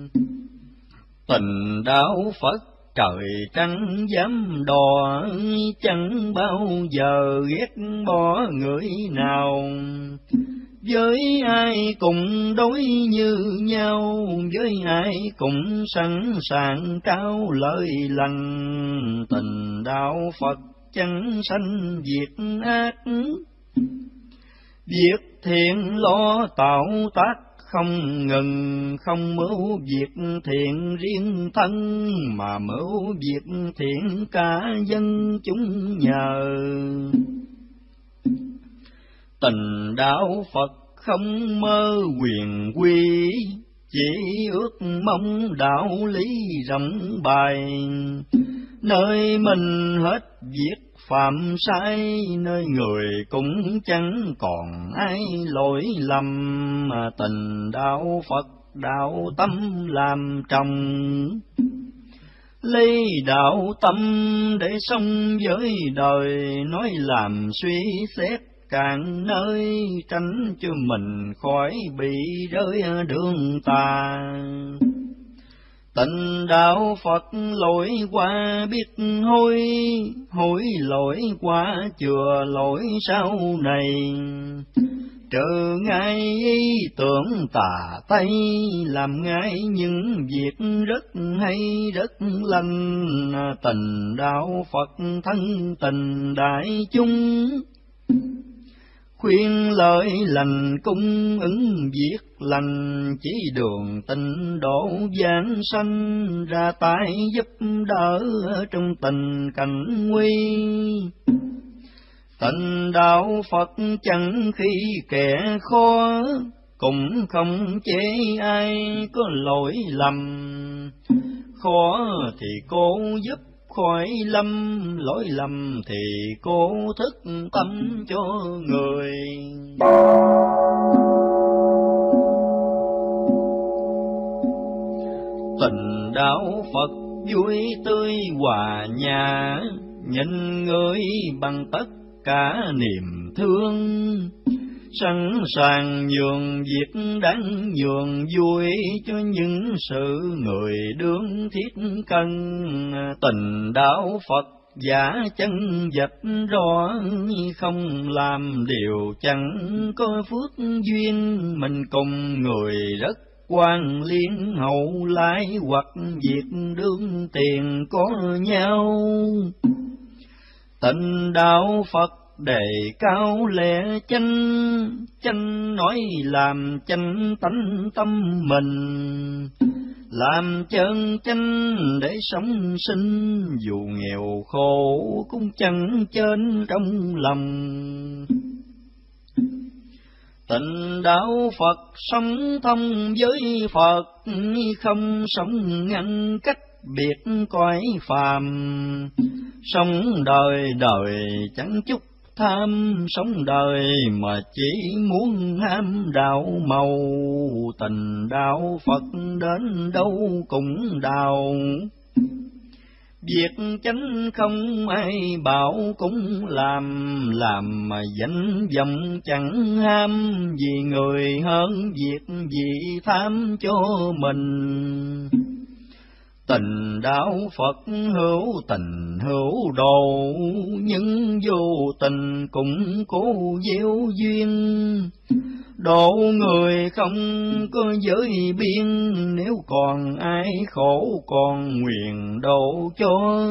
Speaker 1: Tình đạo Phật trời trắng dám đò, chẳng bao giờ ghét bỏ người nào. Với ai cùng đối như nhau, với ai cũng sẵn sàng trao lời lành. Tình đạo Phật chẳng sanh việc ác, việc thiện lo tạo tác không ngừng. Không mưu việc thiện riêng thân, mà mưu việc thiện cả dân chúng nhờ. Tình đạo Phật không mơ quyền quy, chỉ ước mong đạo lý rộng bài. Nơi mình hết việc phạm sai, nơi người cũng chẳng còn ai lỗi lầm. Mà tình đạo Phật đạo tâm làm trồng, lấy đạo tâm để sống với đời. Nói làm suy xét càng nơi, tránh cho mình khỏi bị rơi đường tà. Tình đạo Phật lỗi qua biết hối, hối lỗi qua chừa lỗi sau này. Trừ ngay ý tưởng tà tây, làm ngay những việc rất hay rất lành. Tình đạo Phật thân tình đại chúng, khuyên lời lành cung ứng việc lành. Chỉ đường tịnh độ giảng sanh, ra tay giúp đỡ trong tình cảnh nguy. Tình đạo Phật chẳng khi kẻ khó, cũng không chế ai có lỗi lầm. Khó thì cô giúp khỏi lâm, lỗi lầm thì cô thức tâm cho người. Tình đạo Phật vui tươi hòa nhã, nhìn người bằng tất cả niềm thương. Sẵn sàng nhường việc đáng nhường vui, cho những sự người đương thiết cần. Tình đạo Phật giả chân dạch rõ, không làm điều chẳng có phước duyên. Mình cùng người rất quan liên hậu lái, hoặc việc đương tiền có nhau. Tình đạo Phật đề cao lẽ chánh, chánh nói làm chánh tánh tâm mình. Làm chân chánh để sống sinh, dù nghèo khổ cũng chẳng chênh trong lòng. Tình đạo Phật sống thông với Phật, không sống ngăn cách biệt cõi phàm. Sống đời đời chẳng chút tham, sống đời mà chỉ muốn ham đạo màu. Tình đạo Phật đến đâu cũng đào, việc chánh không ai bảo cũng làm mà danh vọng chẳng ham. Vì người hơn việc vì tham cho mình. Tình đạo Phật hữu tình hữu độ, nhưng vô tình cũng cố gieo duyên. Độ người không có giới biên, nếu còn ai khổ còn nguyện độ cho.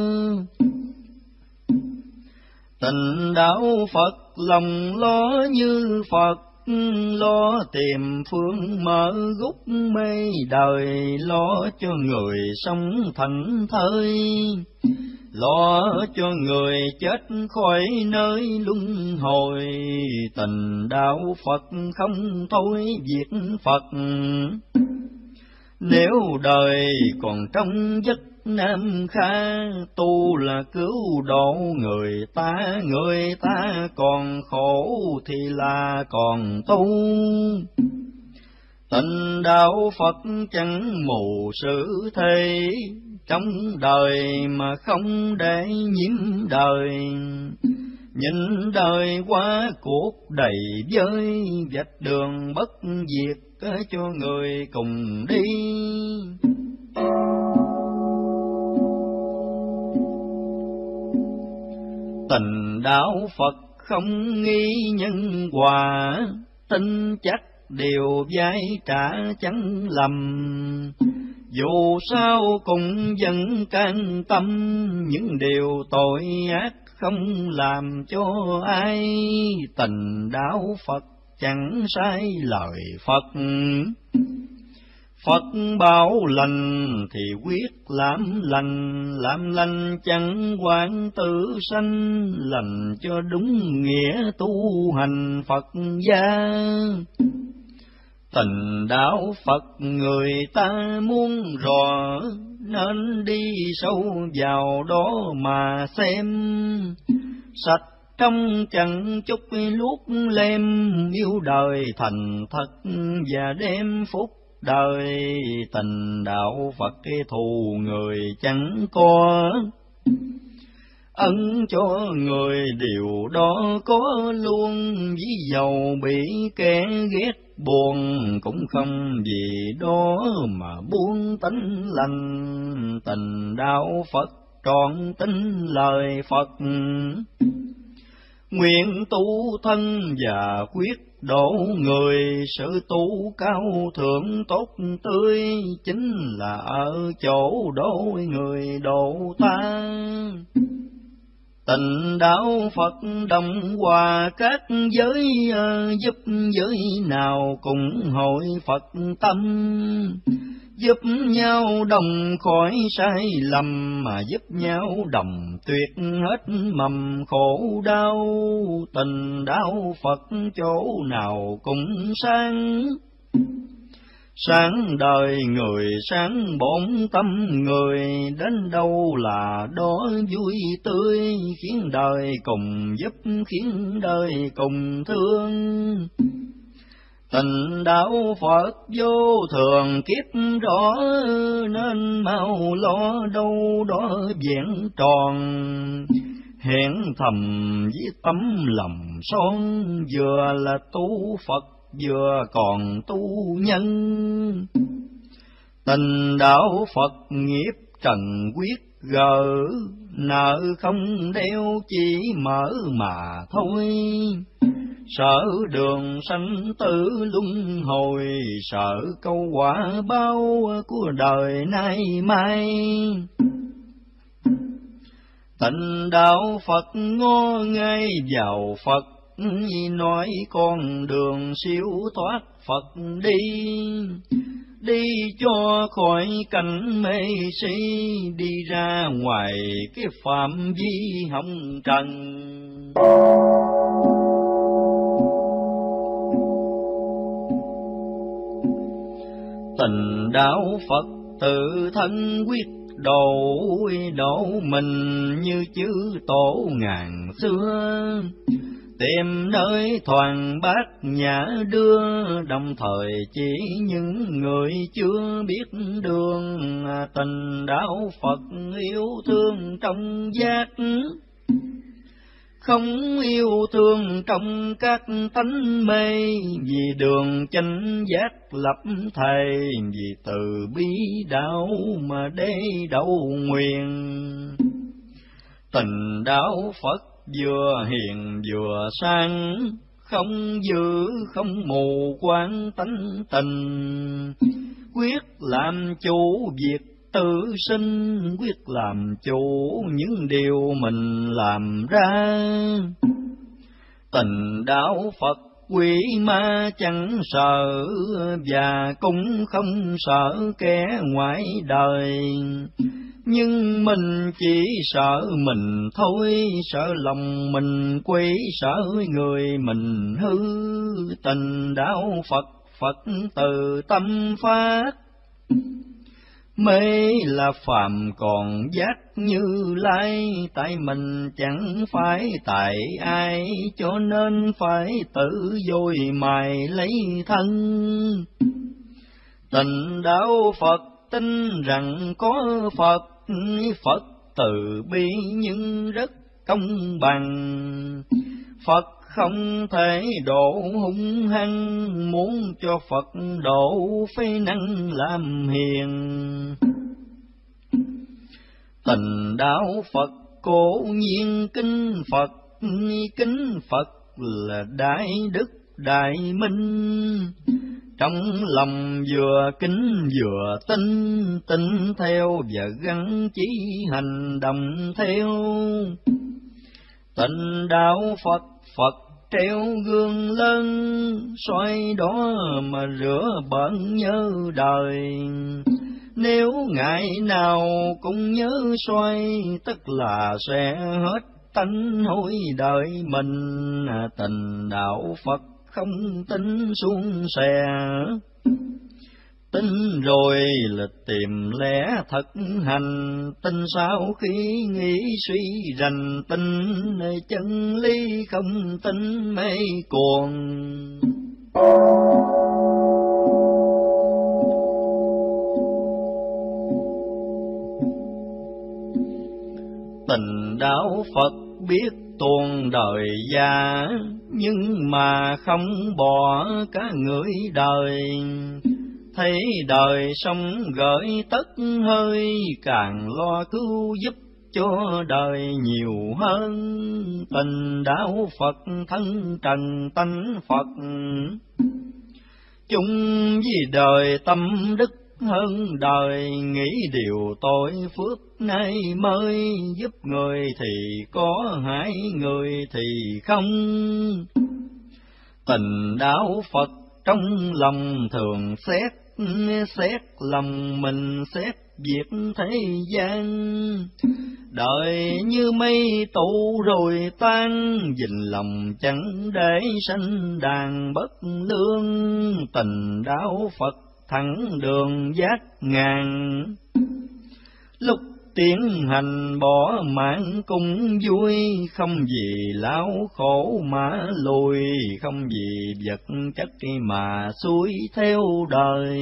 Speaker 1: Tình đạo Phật lòng lo như Phật, lo tìm phương mở gút mê đời. Lo cho người sống thảnh thơi, lo cho người chết khỏi nơi luân hồi. Tình đạo Phật không thôi việc Phật, nếu đời còn trong giấc Nam Kha. Tu là cứu độ người ta còn khổ thì là còn tu. Tình đạo Phật chẳng mù sự thế, trong đời mà không để nhiễm đời. Nhìn đời qua cuộc đầy vơi, vạch đường bất diệt cho người cùng đi. Tình đạo Phật không nghi nhân quả, tin chắc điều vai trả chẳng lầm. Dù sao cũng vẫn can tâm, những điều tội ác không làm cho ai. Tình đạo Phật chẳng sai lời Phật, Phật bảo lành thì quyết làm lành chẳng quản tử sanh, lành cho đúng nghĩa tu hành Phật gia. Tình đạo Phật người ta muốn rõ, nên đi sâu vào đó mà xem. Sạch trong chẳng chút luốc lem, yêu đời thành thật và đem phúc đời. Tình đạo Phật cái thù người chẳng có, ân cho người điều đó có luôn. Ví dầu bị kẻ ghét buồn, cũng không vì đó mà buông tánh lành. Tình đạo Phật trọn tin lời Phật, nguyện tu thân và quyết độ người. Sự tu cao thượng tốt tươi, chính là ở chỗ độ người độ ta. Tình đạo Phật đồng hòa các giới, giúp giới nào cùng hội Phật tâm. Giúp nhau đồng khỏi sai lầm, mà giúp nhau đồng tuyệt hết mầm khổ đau. Tình đạo Phật chỗ nào cũng sáng, sáng đời người sáng bổn tâm người. Đến đâu là đó vui tươi, khiến đời cùng giúp, khiến đời cùng thương. Tình đạo Phật vô thường kiếp rõ, nên mau lo đâu đó vẹn tròn. Hẹn thầm với tấm lòng son, vừa là tu Phật vừa còn tu nhân. Tình đạo Phật nghiệp trần quyết gỡ, nợ không đeo chỉ mở mà thôi. Sợ đường sanh tử luân hồi, sợ câu quả báo của đời nay mai. Tình đạo Phật ngó ngay vào Phật, nói con đường siêu thoát Phật đi. Đi cho khỏi cảnh mê si, đi ra ngoài cái phạm vi hồng trần. Tình đạo Phật tự thân quyết độ mình, như chư tổ ngàn xưa. Tìm nơi thoàn bát nhã đưa, đồng thời chỉ những người chưa biết đường. Tình đạo Phật yêu thương trong giác, không yêu thương trong các tánh mê. Vì đường chánh giác lập thầy, vì từ bi đạo mà để đậu nguyện. Tình đạo Phật vừa hiền vừa sang, không dữ không mù quáng tánh tình. Quyết làm chủ việc tự sinh, quyết làm chủ những điều mình làm ra. Tình đạo Phật quỷ ma chẳng sợ, và cũng không sợ kẻ ngoại đời. Nhưng mình chỉ sợ mình thôi, sợ lòng mình quỷ, sợ người mình hư. Tình đạo Phật, Phật từ tâm phát, mê là phàm còn giác Như Lai. Tại mình chẳng phải tại ai, cho nên phải tự dối mài lấy thân. Tình đạo Phật tin rằng có Phật, Phật từ bi nhưng rất công bằng. Phật không thể độ hung hăng, muốn cho Phật độ phế năng làm hiền. Tình đạo Phật cố nhiên kính Phật, kính Phật là đại đức đại minh. Trong lòng vừa kính vừa tin, tin theo và gắn chí hành động theo. Tình đạo Phật, Phật treo gương lớn, soi đó mà rửa bận nhớ đời. Nếu ngày nào cũng nhớ soi, tức là sẽ hết tánh hối đời mình. Tình đạo Phật không tính suôn sẻ, tin rồi là tìm lẽ thật hành. Tin sau khi nghĩ suy rành, tin chân lý không tin mê cuồng. Tình đạo Phật biết tuôn đời già, nhưng mà không bỏ cả người đời. Thấy đời sống gửi tất hơi, càng lo cứu giúp cho đời nhiều hơn. Tình đạo Phật thân trần tánh Phật, chung vì đời tâm đức hơn đời. Nghĩ điều tội phước nay mới, giúp người thì có hại người thì không. Tình đạo Phật trong lòng thường xét, xét lòng mình xét việc thế gian. Đời như mây tụ rồi tan, dình lòng chẳng để sanh đàn bất lương. Tình đạo Phật thẳng đường giác ngàn, lúc tiến hành bỏ mạng cũng vui. Không vì lão khổ mà lùi, không vì vật chất mà xuôi theo đời.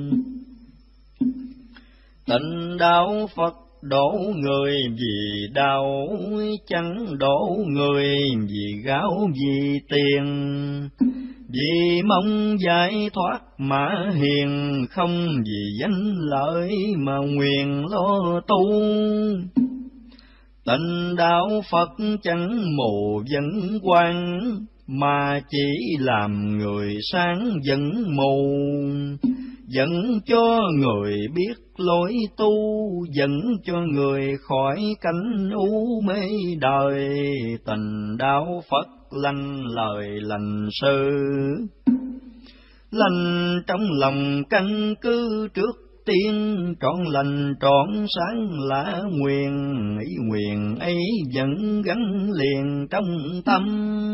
Speaker 1: Tình đạo Phật đổ người vì đau, chẳng đổ người vì gáo vì tiền. Vì mong giải thoát mà hiền, không vì danh lợi mà nguyện lo tu. Tình đạo Phật chẳng mù dẫn quan, mà chỉ làm người sáng dẫn mù. Dẫn cho người biết lối tu, dẫn cho người khỏi cảnh u mê đời. Tình đạo Phật lành lời lành sự, lành trong lòng căn cứ trước tiên. Trọn lành trọn sáng lạ nguyện, ý nguyện ấy vẫn gắn liền trong tâm.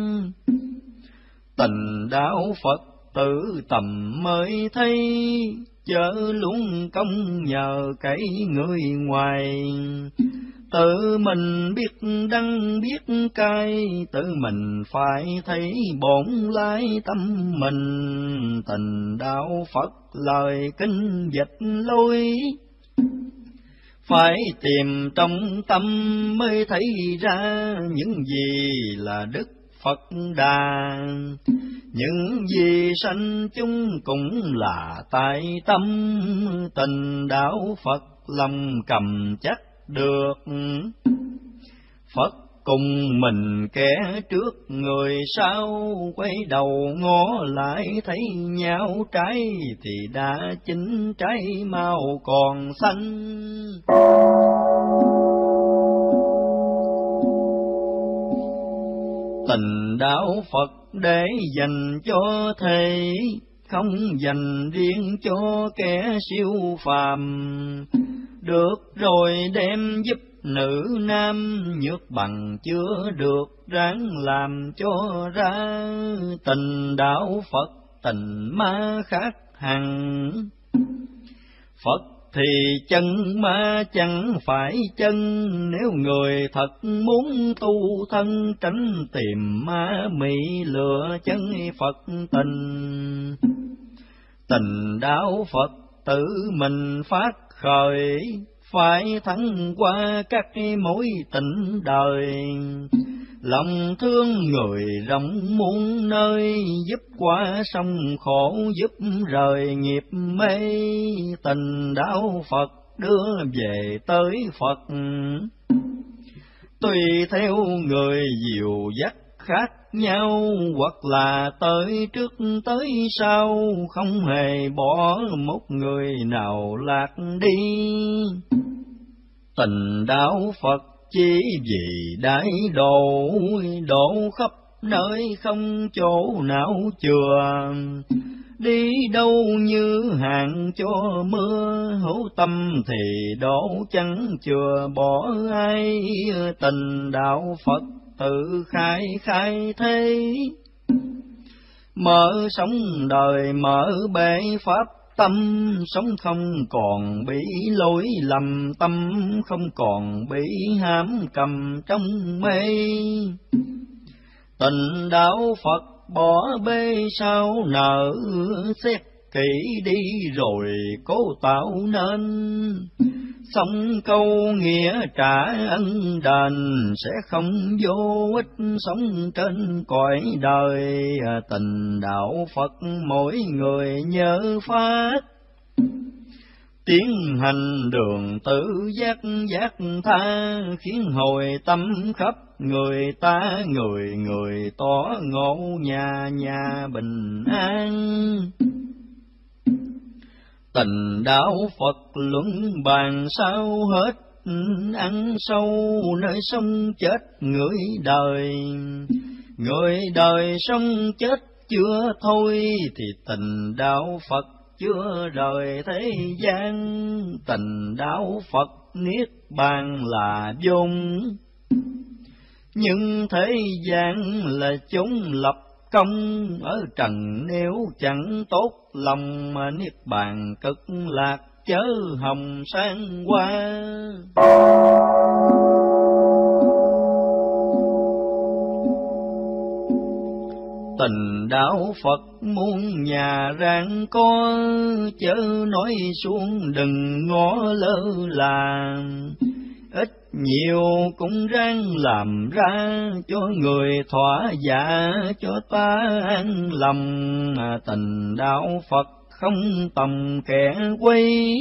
Speaker 1: Tình đạo Phật tự tầm mới thấy, chớ luôn công nhờ cậy người ngoài. Tự mình biết đắng biết cay, tự mình phải thấy bổn lái tâm mình. Tình đạo Phật lời kinh dịch lối, phải tìm trong tâm mới thấy ra. Những gì là đức Phật Đà, những gì sanh chúng cũng là tại tâm. Tình đạo Phật lòng cầm chắc được, Phật cùng mình kẻ trước người sau. Quay đầu ngó lại thấy nhau trái, thì đã chín trái mau còn xanh. Tình đạo Phật để dành cho thầy, không dành riêng cho kẻ siêu phàm. Được rồi đem giúp nữ nam, nhược bằng chưa được ráng làm cho ra. Tình đạo Phật tình ma khác hẳn, Phật thì chân ma chẳng phải chân. Nếu người thật muốn tu thân, tránh tìm ma mị lừa chân Phật tình. Tình đạo Phật tự mình phát khởi, phải thắng qua các mối tình đời. Lòng thương người rộng muôn nơi, giúp qua sông khổ, giúp rời nghiệp mê. Tình đạo Phật đưa về tới Phật, tùy theo người dìu dắt khác nhau, hoặc là tới trước tới sau, không hề bỏ một người nào lạc đi. Tình đạo Phật chỉ vì đại độ, độ khắp nơi không chỗ nào chừa. Đi đâu như hàng cho mưa, hữu tâm thì đổ chẳng chừa bỏ ai. Tình đạo Phật tự khai khai thế, mở sống đời mở bể pháp tâm. Sống không còn bị lỗi lầm, tâm không còn bị hãm cầm trong mê. Tình đạo Phật bỏ bê sao nợ, xét kỹ đi rồi cố tạo nên. Xong câu nghĩa trả ân đền, sẽ không vô ích sống trên cõi đời. Tình đạo Phật mỗi người nhớ phát, tiến hành đường tự giác giác tha. Khiến hồi tâm khắp người ta, người người tỏ ngộ, nhà nhà bình an. Tình đạo Phật luận bàn sao hết, ăn sâu nơi sống chết người đời. Người đời sống chết chưa thôi, thì tình đạo Phật chưa rời thế gian. Tình đạo Phật niết bàn là vốn, nhưng thế gian là chốn lập công. Ở trần nếu chẳng tốt lòng, mà niết bàn cực lạc chớ hồng sang qua. Tình đạo Phật muôn nhà ráng có, chớ nói xuống đừng ngó lơ là. Ít nhiều cũng ráng làm ra, cho người thỏa dạ, cho ta an lòng. Tình đạo Phật không tầm kẻ quấy,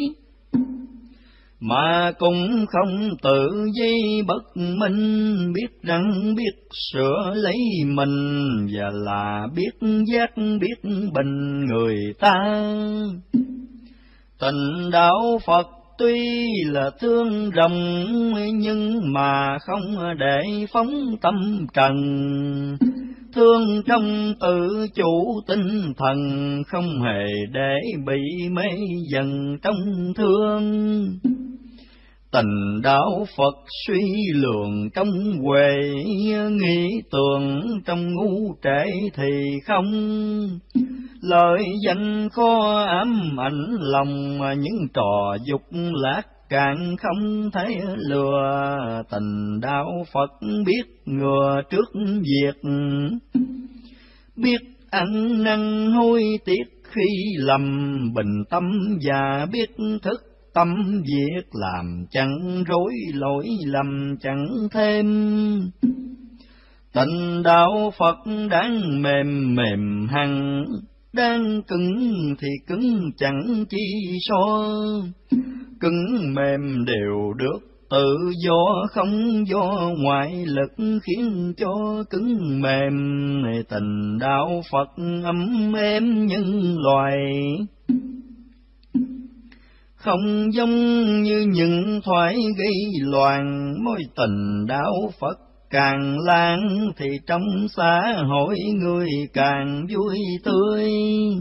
Speaker 1: mà cũng không tự dây bất minh. Biết rằng biết sửa lấy mình, và là biết giác biết bình người ta. Tình đạo Phật tuy là thương rộng, nhưng mà không để phóng tâm trần. Thương trong tự chủ tinh thần, không hề để bị mê dần trong thương. Tình đạo Phật suy lường trong huệ, nghĩ tưởng trong ngu trễ thì không. Lời danh khó ám ảnh lòng, những trò dục lạc càng không thể lừa. Tình đạo Phật biết ngừa trước việc, biết ăn năn hối tiếc khi lầm. Bình tâm và biết thức tâm việc, làm chẳng rối lỗi lầm chẳng thêm. Tình đạo Phật đáng mềm mềm hằng, đang cứng thì cứng chẳng chi so. Cứng mềm đều được tự do, không do ngoại lực khiến cho cứng mềm. Tình đạo Phật ấm êm nhân loài, không giống như những thoái gây loạn. Mối tình đạo Phật càng lan, thì trong xã hội người càng vui tươi.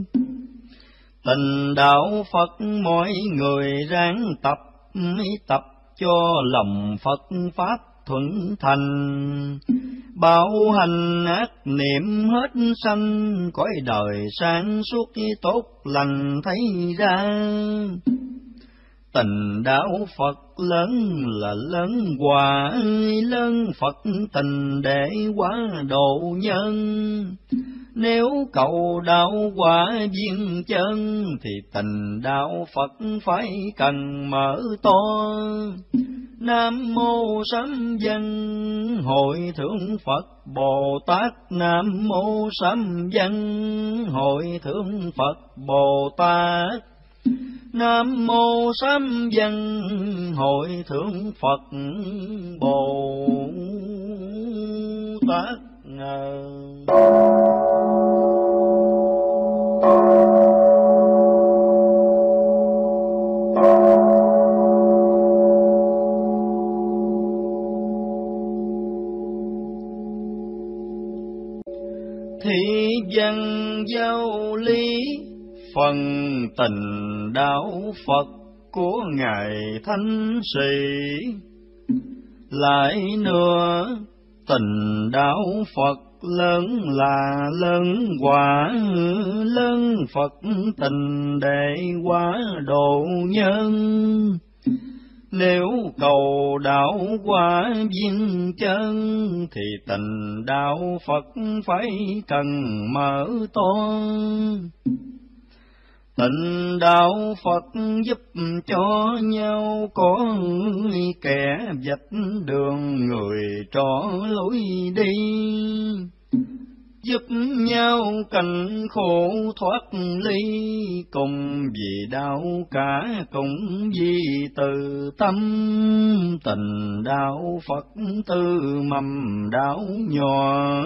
Speaker 1: Tình đạo Phật mọi người ráng tập, tập cho lòng Phật Pháp thuận thành. Bảo hành ác niệm hết sanh, cõi đời sáng suốt tốt lành thấy ra. Tình đạo Phật lớn là lớn hòa, lớn Phật tình để quá độ nhân. Nếu cầu đạo quả viên chân, thì tình đạo Phật phải cần mở to. Nam mô Sám Văn Hội Thượng Phật Bồ Tát. Nam mô Sám Văn Hội Thượng Phật Bồ Tát. Nam mô Sám Văn Hội Thượng Phật Bồ Tát. Thị văn giáo lý phần tình đạo Phật của Ngài Thánh Sĩ. Lại nữa tình đạo Phật lớn là lớn quả, lớn Phật tình để hóa độ nhân. Nếu cầu đạo quả viên chân, thì tình đạo Phật phải cần mở to. Tình đạo Phật giúp cho nhau, có kẻ vạch đường người trỏ lối đi. Giúp nhau cảnh khổ thoát ly, cùng vì đạo cả cùng vì từ tâm. Tình đạo Phật từ mầm đạo nhỏ,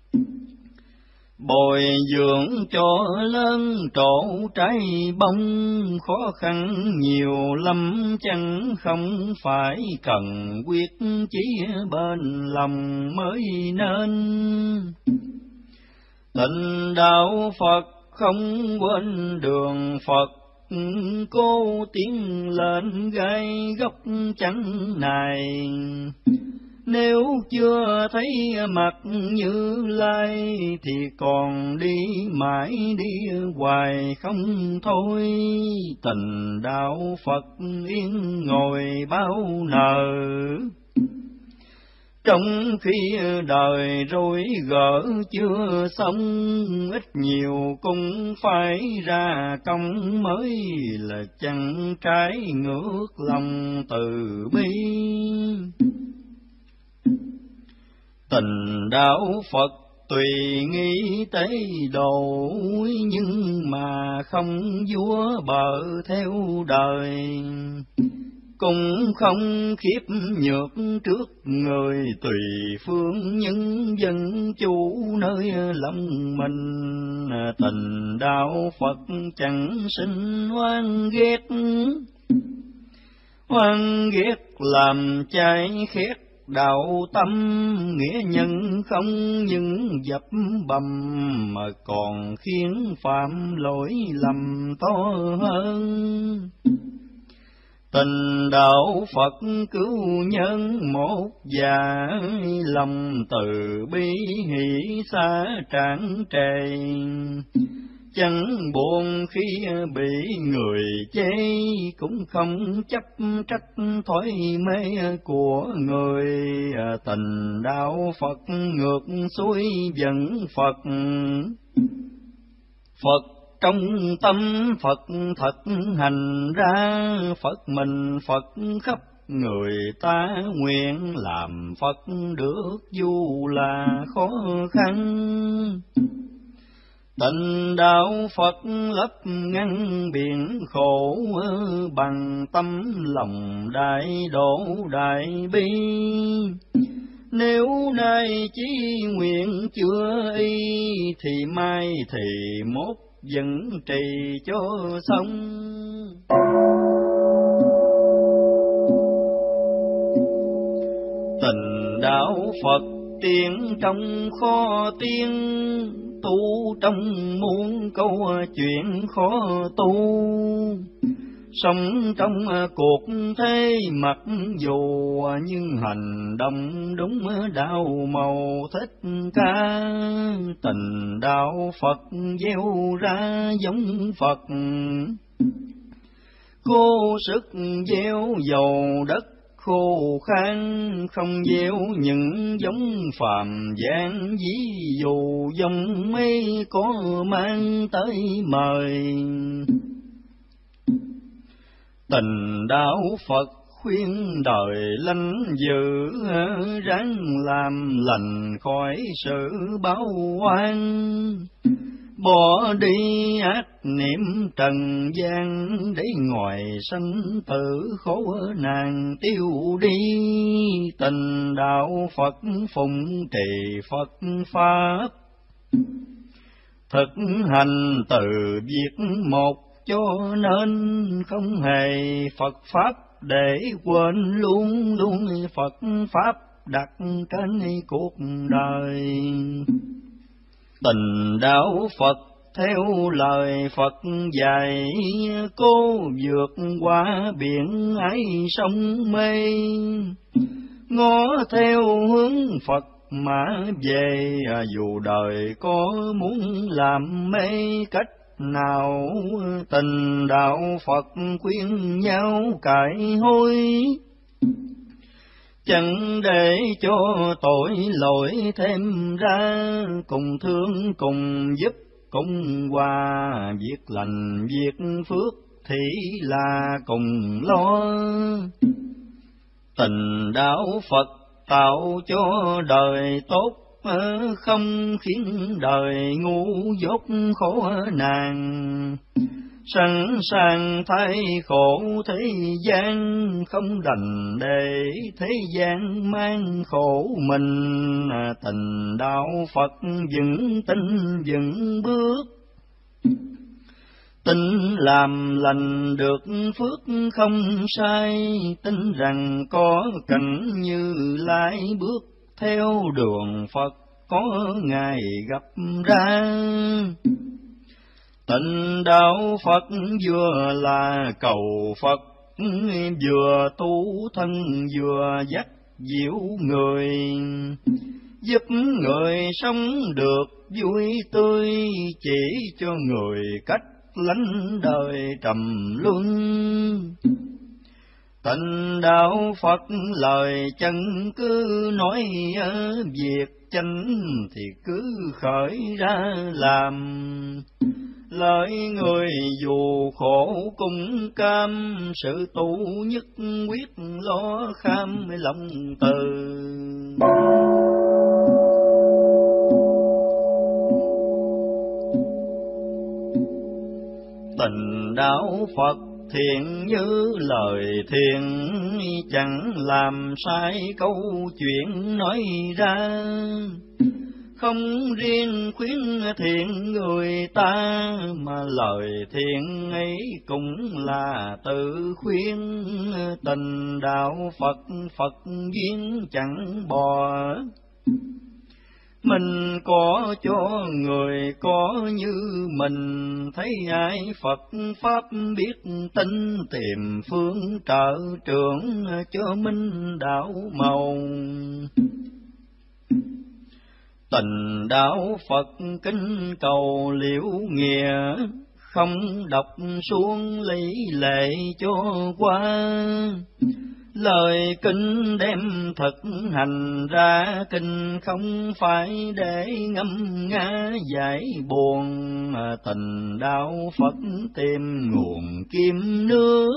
Speaker 1: bồi dưỡng cho lớn trổ trái bông. Khó khăn nhiều lắm chẳng không phải cần quyết chí bên lòng mới nên. Tình đạo Phật không quên đường Phật, cố tiến lên gai góc chẳng này. Nếu chưa thấy mặt Như Lai, thì còn đi mãi đi hoài không thôi. Tình đạo Phật yên ngồi bao nở, trong khi đời rối gỡ chưa xong. Ít nhiều cũng phải ra công, mới là chẳng trái ngược lòng từ bi. Tình đạo Phật tùy nghĩ tế độ, nhưng mà không vua bờ theo đời. Cũng không khiếp nhược trước người, tùy phương nhân dân chủ nơi lòng mình. Tình đạo Phật chẳng sinh oan ghét, oan ghét làm trái khét đạo tâm. Nghĩa nhân không những dập bầm, mà còn khiến phạm lỗi lầm to hơn. Tình đạo Phật cứu nhân một già, lòng từ bi hỷ xá tràn trề. Chẳng buồn khi bị người chê, cũng không chấp trách thói mê của người. Tình đạo Phật ngược xuôi dẫn Phật. Phật trong tâm Phật thật hành ra, Phật mình Phật khắp người ta. Nguyện làm Phật được dù là khó khăn. Tình đạo Phật lấp ngăn biển khổ, bằng tâm lòng đại độ đại bi. Nếu nay chí nguyện chưa y, thì mai thì mốt vẫn trì cho xong. Tình đạo Phật tiên trong khó tiên, tu trong muôn câu chuyện khó tu. Sống trong cuộc thế mặc dù, nhưng hành động đúng đạo màu thích ca. Tình đạo Phật gieo ra giống Phật, cố sức gieo dầu đất khô khan, không gieo những giống phàm gian, ví dụ dòng mây có mang tới mời. Tình đạo Phật khuyên đời lánh dữ, ráng làm lành khỏi sự báo oan. Bỏ đi ác niệm trần gian, để ngoài sanh tử khổ nạn tiêu đi. Tình đạo Phật phụng trì Phật Pháp, thực hành từ việc một, cho nên không hề Phật Pháp để quên, luôn luôn Phật Pháp đặt trên cuộc đời. Tình đạo Phật theo lời Phật dạy, cố vượt qua biển ái sông mê. Ngó theo hướng Phật mà về, dù đời có muốn làm mê cách nào. Tình đạo Phật khuyên nhau cải hối, chẳng để cho tội lỗi thêm ra. Cùng thương cùng giúp cùng hòa, việc lành việc phước thì là cùng lo. Tình đạo Phật tạo cho đời tốt, không khiến đời ngu dốt khổ nạn. Sẵn sàng thay khổ thế gian, không đành để thế gian mang khổ mình. Tình đạo Phật vững tin vững bước, tin làm lành được phước không sai. Tin rằng có cảnh Như Lai, bước theo đường Phật có ngày gặp ra. Tình đạo Phật vừa là cầu Phật, vừa tu thân vừa dắt dịu người, giúp người sống được vui tươi, chỉ cho người cách lánh đời trầm luân. Tình đạo Phật lời chân cứ nói, việc chánh thì cứ khởi ra làm. Lời người dù khổ cũng cam, sự tu nhất quyết lo kham lòng từ. Tình đạo Phật thiện như lời thiền, chẳng làm sai câu chuyện nói ra. Không riêng khuyến thiện người ta, mà lời thiện ấy cũng là tự khuyên. Tình đạo Phật Phật duyên chẳng bỏ, mình có cho người có như mình. Thấy ai Phật Pháp biết tin, tìm phương trợ trưởng cho minh đạo màu. Tình đạo Phật kính cầu liễu nghĩa, không đọc xuống lấy lệ cho qua. Lời kinh đem thực hành ra, kinh không phải để ngâm nga giải buồn. Tình đạo Phật tìm nguồn kim nước,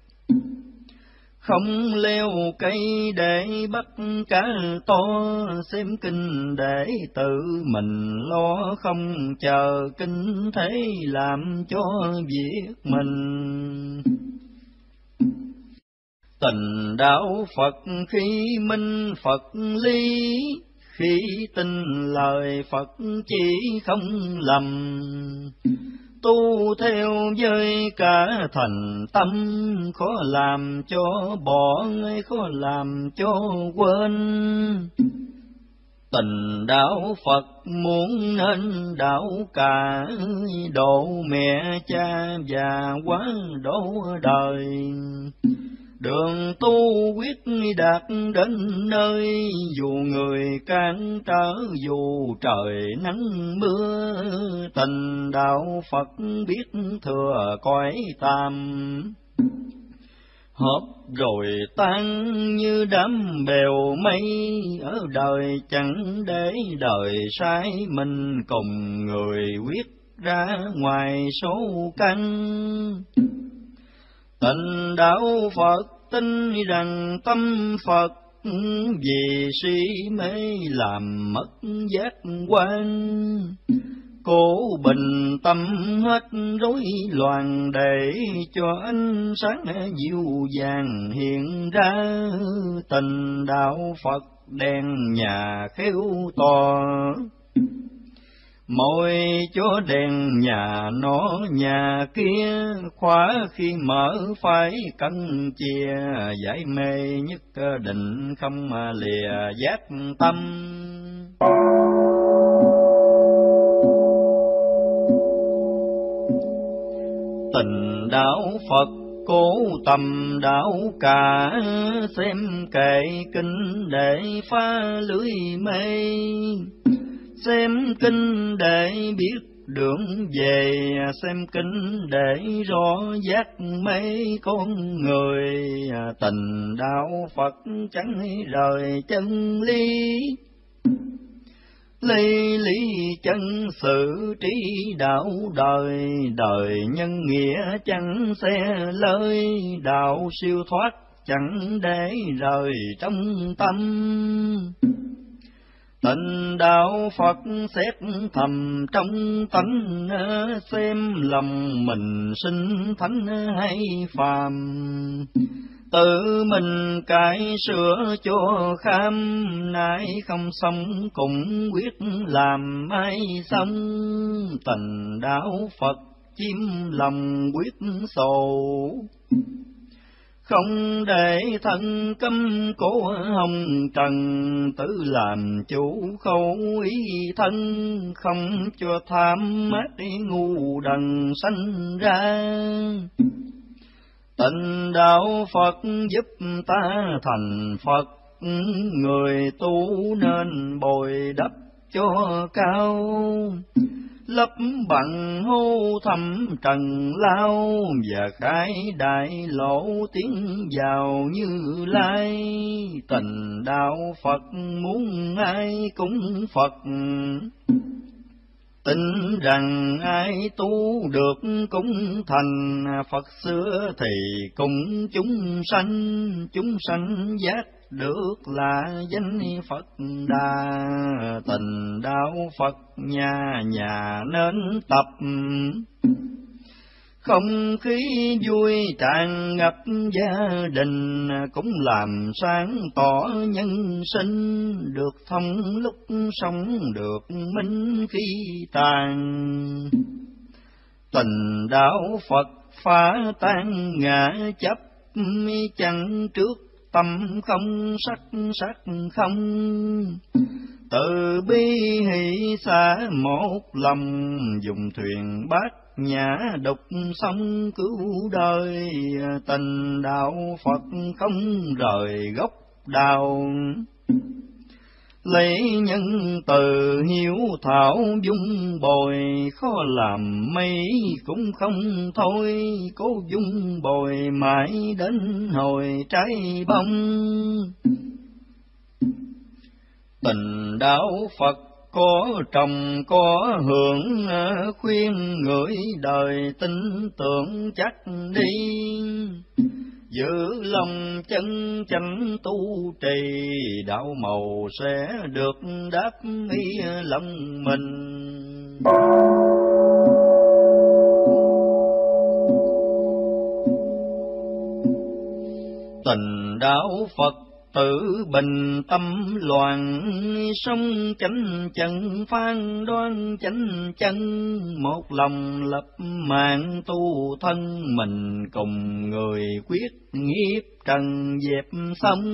Speaker 1: không leo cây để bắt cá to. Xem kinh để tự mình lo, không chờ kinh thế làm cho việc mình. Tình đạo Phật khi minh Phật lý, khi tin lời Phật chỉ không lầm. Tu theo với cả thành tâm, khó làm cho bỏ, khó làm cho quên. Tình đạo Phật muốn nên đạo cả, độ mẹ cha và quá độ đời. Đường tu quyết đạt đến nơi, dù người cản trở, dù trời nắng mưa. Tình đạo Phật biết thừa cõi tam, hợp rồi tan như đám bèo mây, ở đời chẳng để đời sai mình, cùng người quyết ra ngoài số căn. Tình đạo Phật tin rằng tâm Phật, vì si mê làm mất giác quan. Cố bình tâm hết rối loạn, để cho ánh sáng dịu dàng hiện ra. Tình đạo Phật đèn nhà khéo to, mỗi chỗ đèn nhà nó nhà kia. Khóa khi mở phải cân chia, giải mê nhất định không lìa giác tâm. Tình đạo Phật cố tâm đạo cả, xem kệ kinh để phá lưới mê. Xem kinh để biết đường về, xem kinh để rõ giác mê con người. Tình đạo Phật chẳng rời chân lý, lý lý chân sự trí đạo đời. Đời nhân nghĩa chẳng xe lơi, đạo siêu thoát chẳng để rời trong tâm. Tình đạo Phật xét thầm trong tánh, xem lòng mình sinh thánh hay phàm. Tự mình cải sửa cho kham, nay không xong cũng quyết làm ai xong. Tình đạo Phật chiếm lòng quyết sầu, không để thân cấm cổ hồng trần. Tự làm chủ khẩu ý thân, không cho tham mát ngu đần sanh ra. Tình đạo Phật giúp ta thành Phật, người tu nên bồi đắp cho cao. Lấp bằng hô thầm trần lao, và khai đại lộ tiến vào Như Lai. Tình đạo Phật muốn ai cũng Phật, tin rằng ai tu được cũng thành. Phật xưa thì cùng chúng sanh giác được là danh Phật Đà. Tình đạo Phật nhà nhà nên tập, không khí vui tràn ngập gia đình. Cũng làm sáng tỏ nhân sinh, được thông lúc sống được minh khi tàn. Tình đạo Phật phá tan ngã chấp, chẳng trước tâm không sắc không. Từ bi hỷ xả một lòng, dùng thuyền bát nhã đục sông cứu đời. Tình đạo Phật không rời gốc đào, lấy nhân từ hiếu thảo dung bồi. Khó làm mấy cũng không thôi, cố dung bồi mãi đến hồi trái bông. Tình đạo Phật có trồng có hưởng, khuyên người đời tin tưởng chắc đi. Giữ lòng chân chánh tu trì, đạo màu sẽ được đáp ý lòng mình. Tình đạo Phật tự bình tâm loạn, sống chánh chân phan đoan chánh chân. Một lòng lập mạng tu thân, mình cùng người quyết nghiệp trần dẹp xong.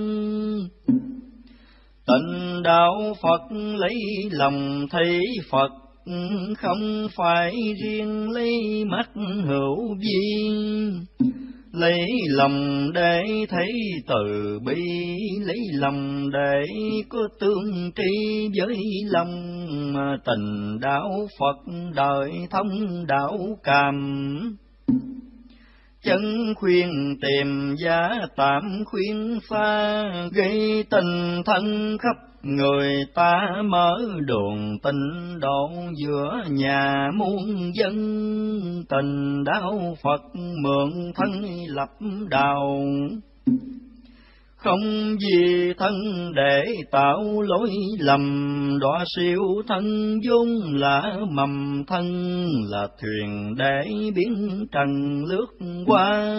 Speaker 1: Tình đạo Phật lấy lòng thấy Phật, không phải riêng lấy mắt hữu vi. Lấy lòng để thấy từ bi, lấy lòng để có tương tri với lòng. Tình đạo Phật đời thông đạo càm, chân khuyên tìm giá tạm khuyên pha, gây tình thân khắp người ta, mở đường tịnh độ giữa nhà muôn dân. Tình đạo Phật mượn thân lập đạo, không vì thân để tạo lỗi lầm. Đọa siêu thân vốn là mầm thân, là thuyền để biển trần lướt qua.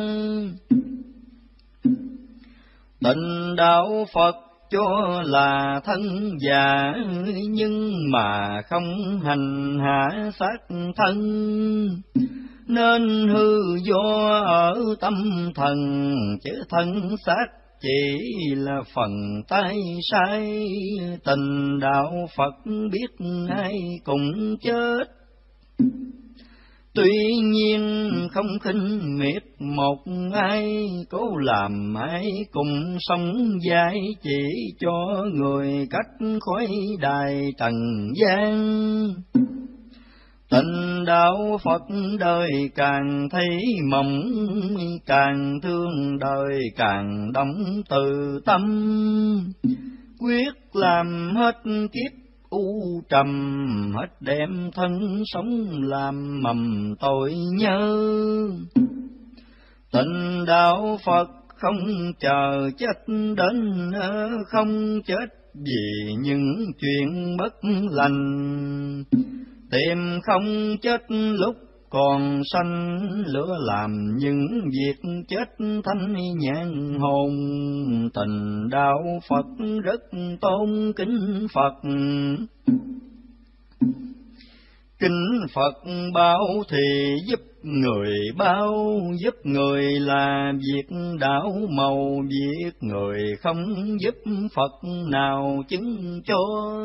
Speaker 1: Tịnh đạo Phật cho là thân già, nhưng mà không hành hạ xác thân, nên hư do ở tâm thần, chứ thân xác chỉ là phần tay sai. Tình đạo Phật biết ai cũng chết, tuy nhiên không khinh miệt một ai, cố làm ai cùng sống dài, chỉ cho người cách khỏi đài trần gian. Tình đạo Phật đời càng thấy mộng, càng thương đời càng đóng từ tâm, quyết làm hết kiếp u trầm, hết đem thân sống làm mầm tội nhớ. Tình đạo Phật không chờ chết đến, không chết vì những chuyện bất lành, tìm không chết lúc còn sanh, lửa làm những việc chết thanh nhãn hồn. Tình đạo Phật rất tôn kính Phật, kính Phật bao thì giúp người bao, giúp người là việc đạo màu, việc người không giúp Phật nào chứng cho.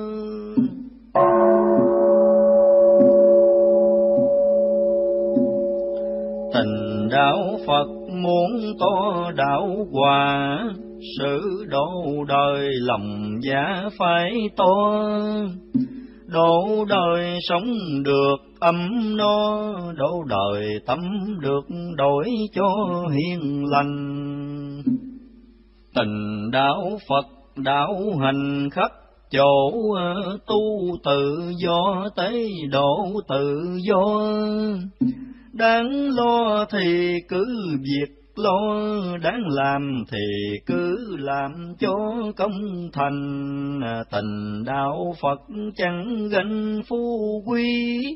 Speaker 1: Tình đạo Phật muốn to đạo hòa, sự độ đời lòng giá phải to. Độ đời sống được ấm no, độ đời tâm được đổi cho hiền lành. Tình đạo Phật đạo hành khắp chỗ, tu tự do tế độ tự do. Đáng lo thì cứ việc lo, đáng làm thì cứ làm cho công thành. Tình đạo Phật chẳng ganh phú quý,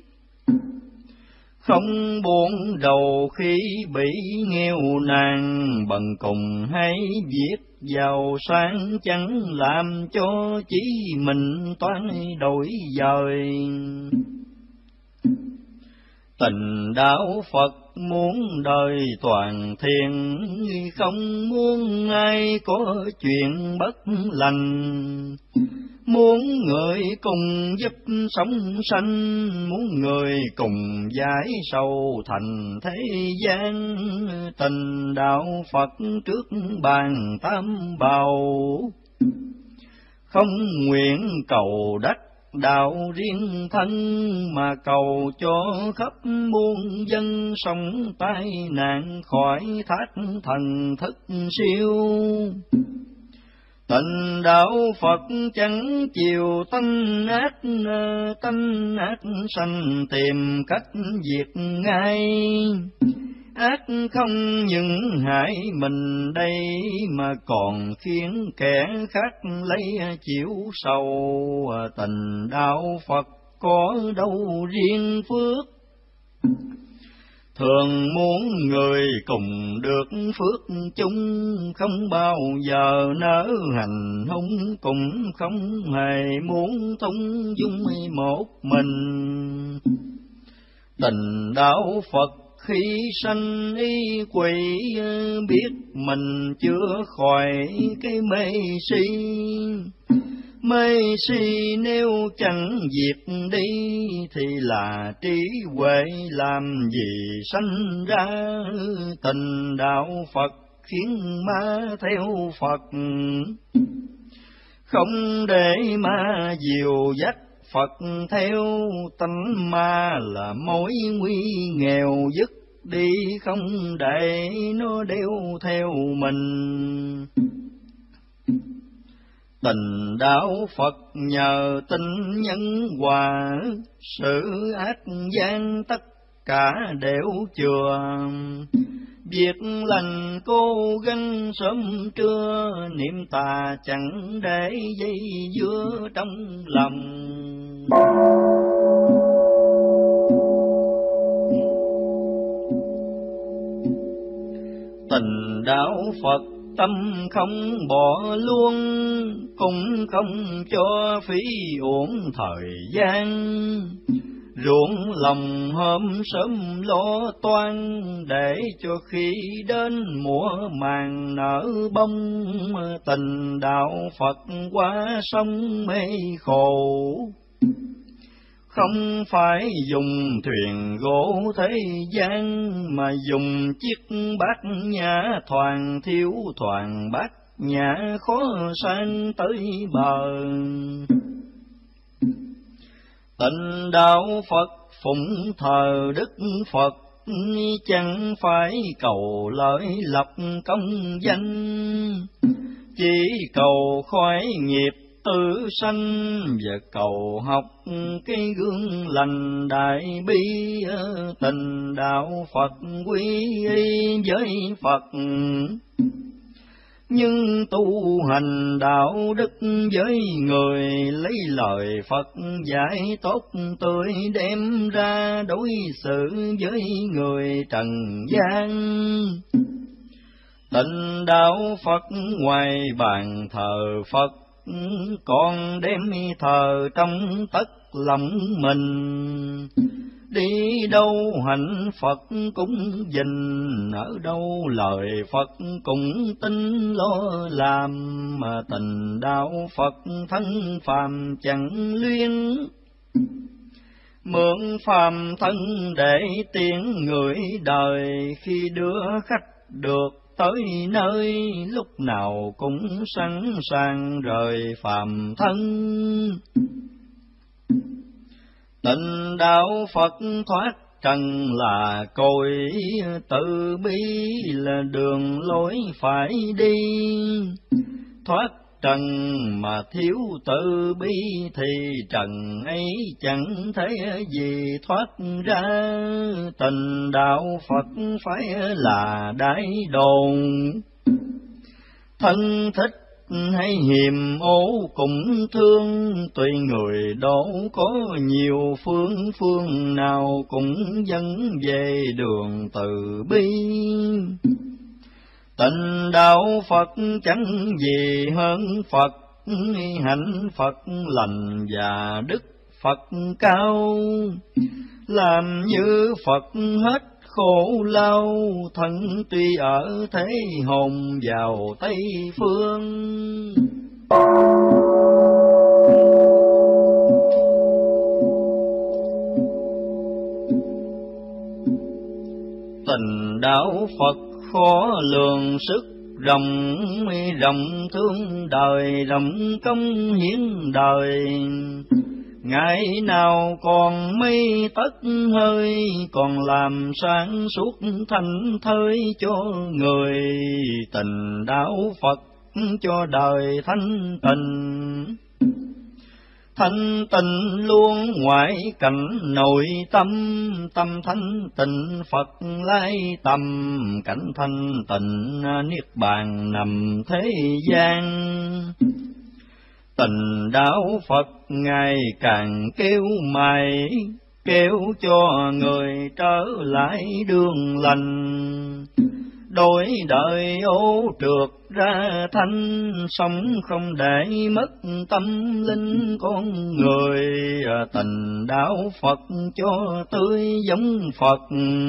Speaker 1: không buồn đầu khi bị nghèo nàn. Bần cùng hay việc giàu sang, chẳng làm cho chỉ mình toán đổi dời. Tình đạo Phật muốn đời toàn thiện, không muốn ai có chuyện bất lành. Muốn người cùng giúp sống sanh, muốn người cùng giải sầu thành thế gian. Tình đạo Phật trước bàn tam bảo, không nguyện cầu đắc đạo riêng thân, mà cầu cho khắp muôn dân sống tai nạn khỏi thác thần thức siêu. Tình đạo Phật chẳng chiều tánh ác sanh, tìm cách diệt ngay. Ác không những hại mình đây, mà còn khiến kẻ khác lấy chịu sầu. Tình đạo Phật có đâu riêng phước, thường muốn người cùng được phước chung. Không bao giờ nỡ hành hung, cũng không hề muốn thung dung một mình. Tình đạo Phật khi sanh y quỷ, biết mình chưa khỏi cái mê si. Mê si nếu chẳng diệt đi, thì là trí huệ làm gì sanh ra. Tình đạo Phật khiến ma theo Phật, không để ma dìu dắt Phật theo. Tánh ma là mối nguy nghèo dứt đi, không để nó đeo theo mình. Tình đạo Phật nhờ tin nhân hòa, sự ác gian tất cả đều chừa. Việc lành cố gắng sớm trưa, niệm tà chẳng để dây dưa trong lòng. Tình đạo Phật tâm không bỏ luôn, cũng không cho phí uổng thời gian. Ruộng lòng hôm sớm lo toan, để cho khi đến mùa màng nở bông. Tình đạo Phật qua sông mê khổ, không phải dùng thuyền gỗ thế gian, mà dùng chiếc bát nhã thoàn thiếu thoàn bát nhã khó sang tới bờ. Tịnh đạo Phật phụng thờ Đức Phật, chẳng phải cầu lợi lộc công danh, chỉ cầu khỏi nghiệp tự sanh, và cầu học cái gương lành đại bi. Tình đạo Phật quy y với Phật, nhưng tu hành đạo đức với người, lấy lời Phật dạy tốt tươi, đem ra đối xử với người trần gian. Tịnh đạo Phật ngoài bàn thờ Phật, còn đem thờ trong tất lòng mình. Đi đâu hạnh Phật cũng dình, ở đâu lời Phật cũng tin lo làm. Mà tình đạo Phật thân phàm chẳng luyến, mượn phàm thân để tiễn người đời. Khi đưa khách được tới nơi, lúc nào cũng sẵn sàng rời phàm thân. Tịnh đạo Phật thoát trần là cội, từ bi là đường lối phải đi. Thoát trần mà thiếu từ bi, thì trần ấy chẳng thấy gì thoát ra. Tình đạo Phật phải là đại đồn, thân thích hay hiềm ô cũng thương. Tuy người độ có nhiều phương, phương nào cũng dẫn về đường từ bi. Tịnh đạo Phật chẳng gì hơn Phật, hạnh Phật lành và đức Phật cao. Làm như Phật hết khổ lao, thân tuy ở thế hồn vào Tây phương. Tình đạo Phật khó lường sức rộng, rộng thương đời, rộng công hiến đời. Ngày nào còn mây tất hơi, còn làm sáng suốt thanh thơi cho người. Tình đạo Phật cho đời thanh tịnh, thanh tịnh luôn ngoại cảnh nội tâm. Tâm thanh tịnh Phật lai tầm, cảnh thanh tịnh niết bàn nằm thế gian. Tình đạo Phật ngày càng kêu mày, kêu cho người trở lại đường lành. Đổi đời ô trượt ra thanh, sống không để mất tâm linh con người. Tình đạo Phật cho tươi giống Phật,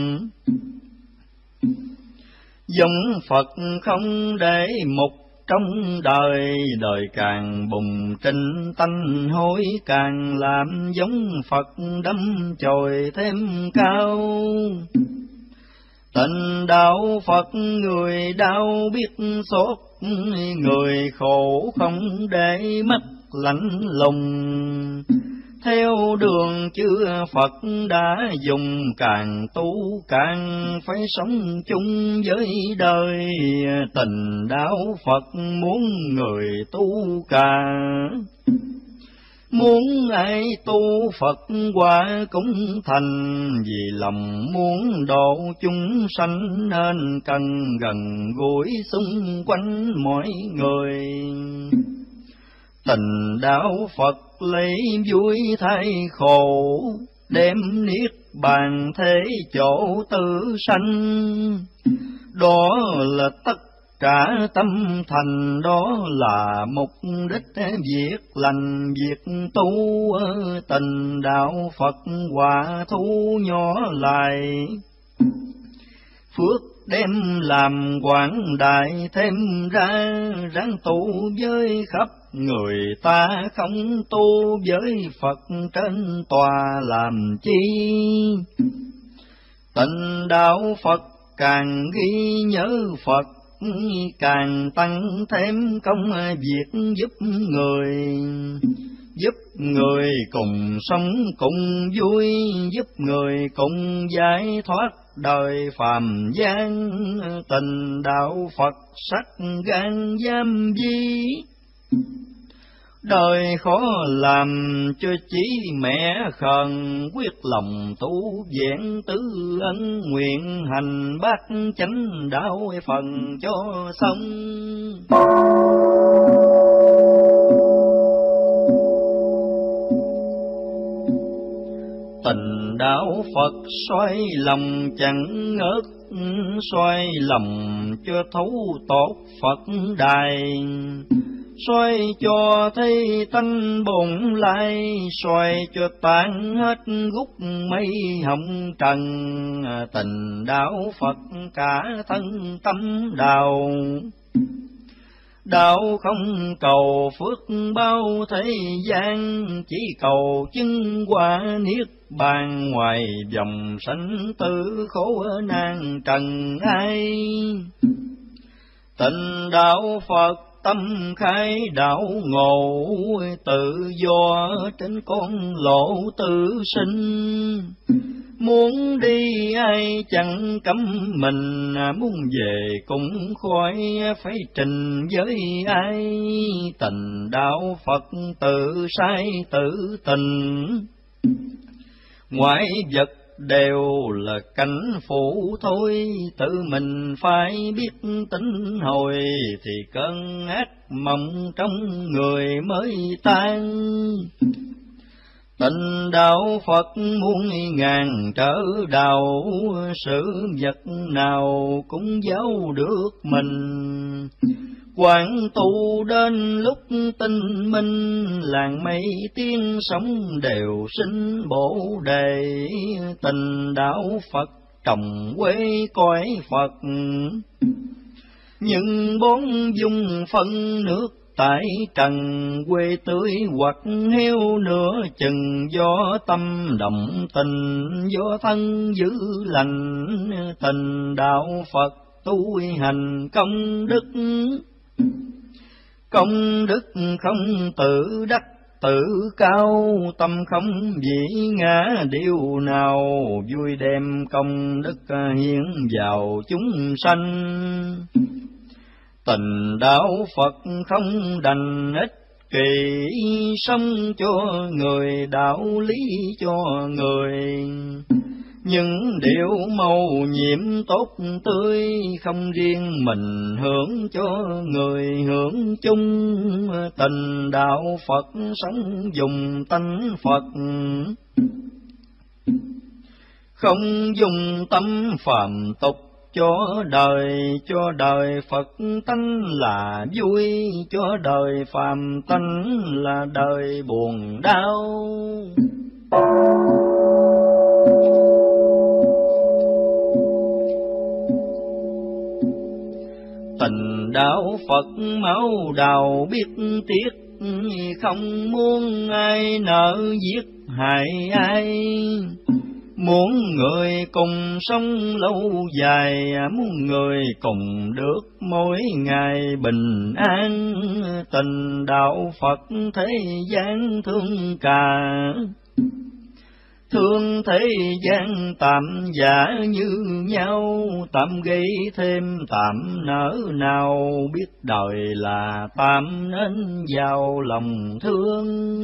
Speaker 1: giống Phật không để mục trong đời. Đời càng bùng trinh tanh hối, càng làm giống Phật đâm chồi thêm cao. Tình đạo Phật người đau biết xót, người khổ không để mắt lạnh lùng. Theo đường chư Phật đã dùng, càng tu càng phải sống chung với đời. Tình đạo Phật muốn người tu cả, muốn ai tu Phật quả cũng thành. Vì lòng muốn độ chúng sanh nên cần gần gũi xung quanh mọi người. Tình đạo Phật lấy vui thay khổ, đem niết bàn thế chỗ tự sanh. Đó là tất cả tâm thành, đó là mục đích việc lành việc tu. Tình đạo Phật hòa thu nhỏ lại, phước đem làm quảng đại thêm ra. Ráng tu với khắp người ta, không tu với Phật trên tòa làm chi. Tình đạo Phật càng ghi nhớ Phật, càng tăng thêm công việc giúp người cùng sống cùng vui, giúp người cùng giải thoát đời phàm gian. Tình đạo Phật sắc gan giam di, đời khó làm cho chí mẹ khờn. Quyết lòng tu vẹn tứ ân, nguyện hành bát chánh đạo phần cho xong. Tình đạo Phật xoay lòng chẳng ngớt, xoay lòng cho thấu tốt Phật đài. Xoay cho thấy tánh bổn lai, xoay cho tan hết gút mây hồng trần. Tình đạo Phật cả thân tâm đạo, đạo không cầu phước bao thế gian. Chỉ cầu chứng quả niết bàn, ngoài vòng sanh tử khổ nan trần ai. Tình đạo Phật tâm khai đạo ngộ, tự do trên con lộ tự sinh. Muốn đi ai chẳng cấm mình, muốn về cũng khỏi phải trình với ai. Tình đạo Phật tự sai tự tình, ngoại vật đều là cảnh phụ thôi. Tự mình phải biết tính hồi, thì cơn ác mộng trong người mới tan. Tình đạo Phật muôn ngàn trở đạo, sự vật nào cũng giấu được mình. Quán tu đến lúc tinh minh, làng mây tiếng sóng đều sinh bổ đề. Tình đạo Phật trồng quê cõi Phật, những bốn dung phân nước tại trần. Quê tưới hoặc heo nửa chừng, do tâm động tình, do thân giữ lành. Tình đạo Phật tu hành công đức, công đức không tự đắc tự cao. Tâm không dĩ ngã điều nào, vui đem công đức hiến vào chúng sanh. Tình đạo Phật không đành ích kỳ, sống cho người đạo lý cho người. Những điệu màu nhiệm tốt tươi, không riêng mình hưởng cho người hưởng chung. Tình đạo Phật sống dùng tánh Phật, không dùng tâm phàm tục. Cho đời Phật tánh là vui, cho đời phàm tánh là đời buồn đau. Tình đạo Phật máu đào biết tiếc, không muốn ai nợ giết hại ai. Muốn người cùng sống lâu dài, muốn người cùng được mỗi ngày bình an. Tình đạo Phật thế gian thương cả, thương thế gian tạm giả như nhau. Tạm gây thêm tạm nỡ nào, biết đời là tạm nên giàu lòng thương.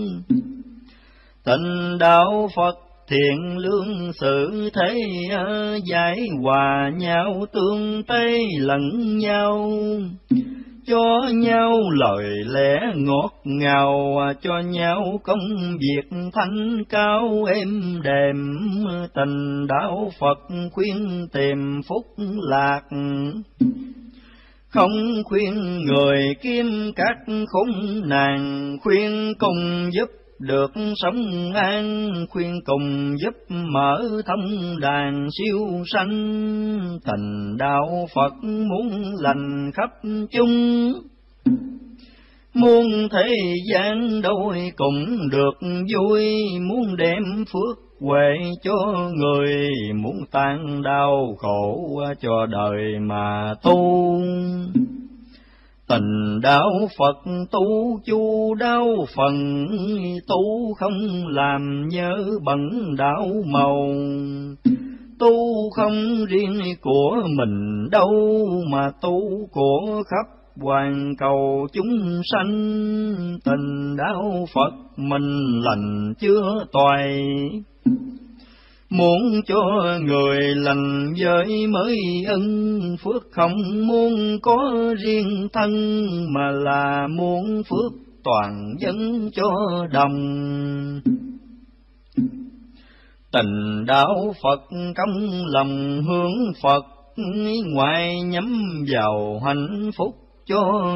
Speaker 1: Tình đạo Phật thiện lương sự thế, giải hòa nhau tương tế lẫn nhau. Cho nhau lời lẽ ngọt ngào, cho nhau công việc thanh cao êm đềm. Tình đạo Phật khuyên tìm phúc lạc, không khuyên người kiếm các khốn nạn. Khuyên cùng giúp được sống an, khuyên cùng giúp mở thông đàn siêu sanh. Tình đạo Phật muốn lành khắp chung, muôn thế gian đôi cùng được vui. Muốn đem phước huệ cho người, muốn tan đau khổ cho đời mà tu. Tình đạo Phật tu chu đáo phần, tu không làm nhớ bẩn đạo màu. Tu không riêng của mình đâu, mà tu của khắp hoàn cầu chúng sanh. Tình đạo Phật mình lành chưa toại, muốn cho người lành với mới ân. Phước không muốn có riêng thân, mà là muốn phước toàn dân cho đồng. Tình đạo Phật công lòng hướng Phật, ngoài nhắm vào hạnh phúc cho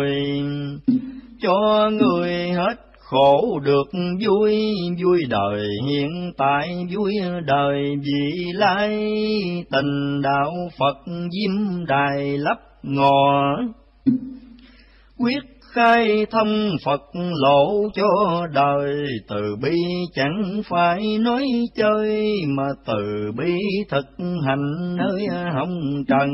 Speaker 1: người hết khổ được vui. Vui đời hiện tại, vui đời vị lai. Tình đạo Phật diêm đài lấp ngò, quyết khai thông Phật lộ cho đời. Từ bi chẳng phải nói chơi, mà từ bi thực hành nơi hồng trần.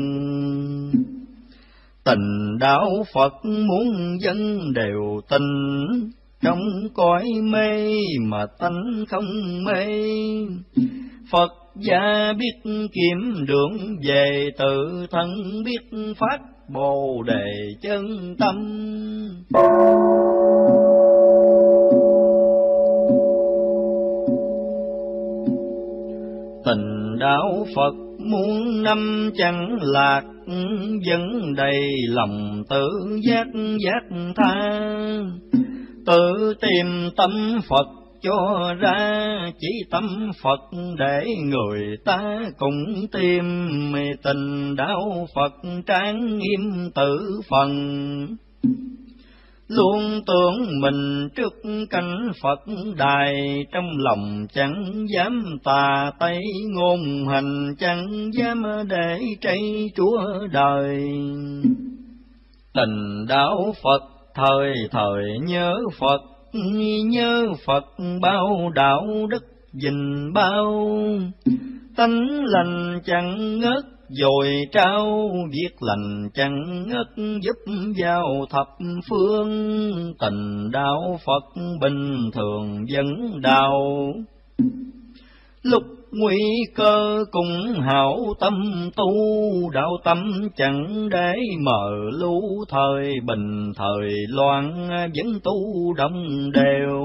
Speaker 1: Tình đạo Phật muốn dân đều tình, trong cõi mê mà tánh không mê. Phật gia biết kiếm đường về tự thân, biết phát Bồ đề chân tâm. Tình đạo Phật muốn năm chẳng lạc, vẫn đầy lòng tự giác tha. Tự tìm tâm Phật cho ra, chỉ tâm Phật để người ta cùng tìm. Tình đạo Phật tráng nghiêm tự phần, luôn tưởng mình trước cánh Phật đài. Trong lòng chẳng dám tà tây ngôn hành, chẳng dám để trây chúa đời. Tình đạo Phật thời thời nhớ Phật, nhớ Phật bao đạo đức gìn bao. Tánh lành chẳng ngớt dồi trao, việc lành chẳng ngớt giúp vào thập phương. Tình đạo Phật bình thường vẫn đạo, lúc nguy cơ cùng hảo tâm tu. Đạo tâm chẳng để mờ lưu, thời bình thời loạn vẫn tu đồng đều.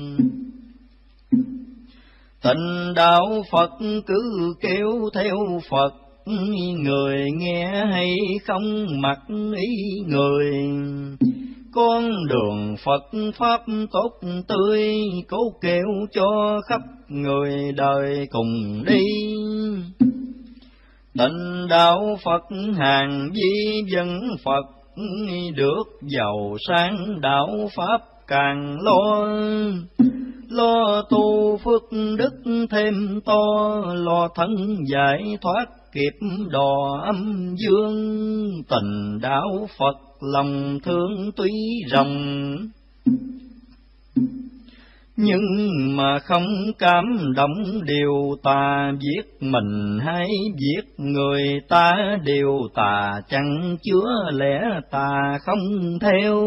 Speaker 1: Tình đạo Phật cứ kêu theo Phật, người nghe hay không mặc ý người. Con đường Phật Pháp tốt tươi, cố kêu cho khắp người đời cùng đi. Tình đạo Phật hàng di dân Phật, được giàu sang đạo Pháp càng lo tu phước đức thêm to. Lo thân giải thoát kịp đò âm dương. Tình đạo Phật lòng thương tuy rộng, Nhưng mà không cảm động điều tà, giết mình hay giết người ta đều tà, chẳng chứa lẽ tà không theo.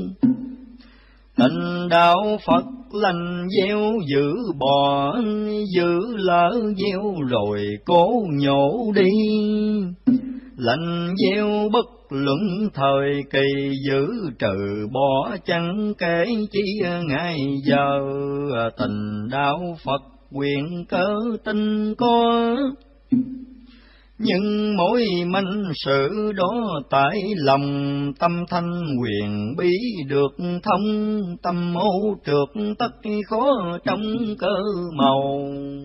Speaker 1: Tình đạo Phật lành gieo giữ bò, giữ lỡ gieo rồi cố nhổ đi. Lành gieo bất luận thời kỳ, giữ trừ bỏ chẳng kể chi ngày giờ. Tình đạo Phật quyền cớ tinh có, nhưng mỗi manh sự đó tại lòng. Tâm thanh quyền bí được thông, tâm ô trượt tất khó trong cơ màu.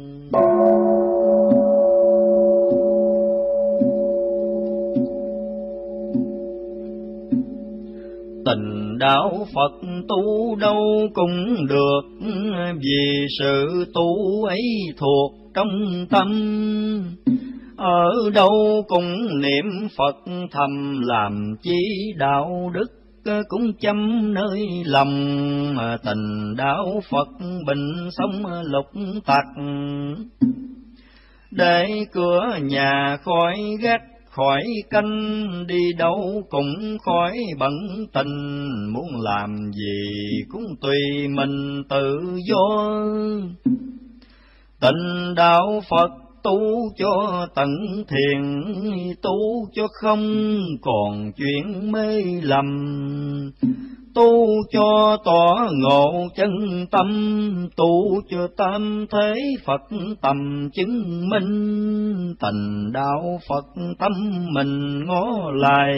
Speaker 1: Tình đạo Phật tu đâu cũng được, vì sự tu ấy thuộc trong tâm. Ở đâu cũng niệm Phật thầm, làm chi đạo đức cũng chăm nơi lòng. Tình đạo Phật bình sống lục tặc, để cửa nhà khỏi gác khỏi canh. Đi đâu cũng khỏi bận tình, muốn làm gì cũng tùy mình tự do. Tình đạo Phật tu cho tận thiền, tu cho không còn chuyện mê lầm. Tu cho tỏ ngộ chân tâm, tu cho tam thế Phật tầm chứng minh. Tình đạo Phật tâm mình ngó lại,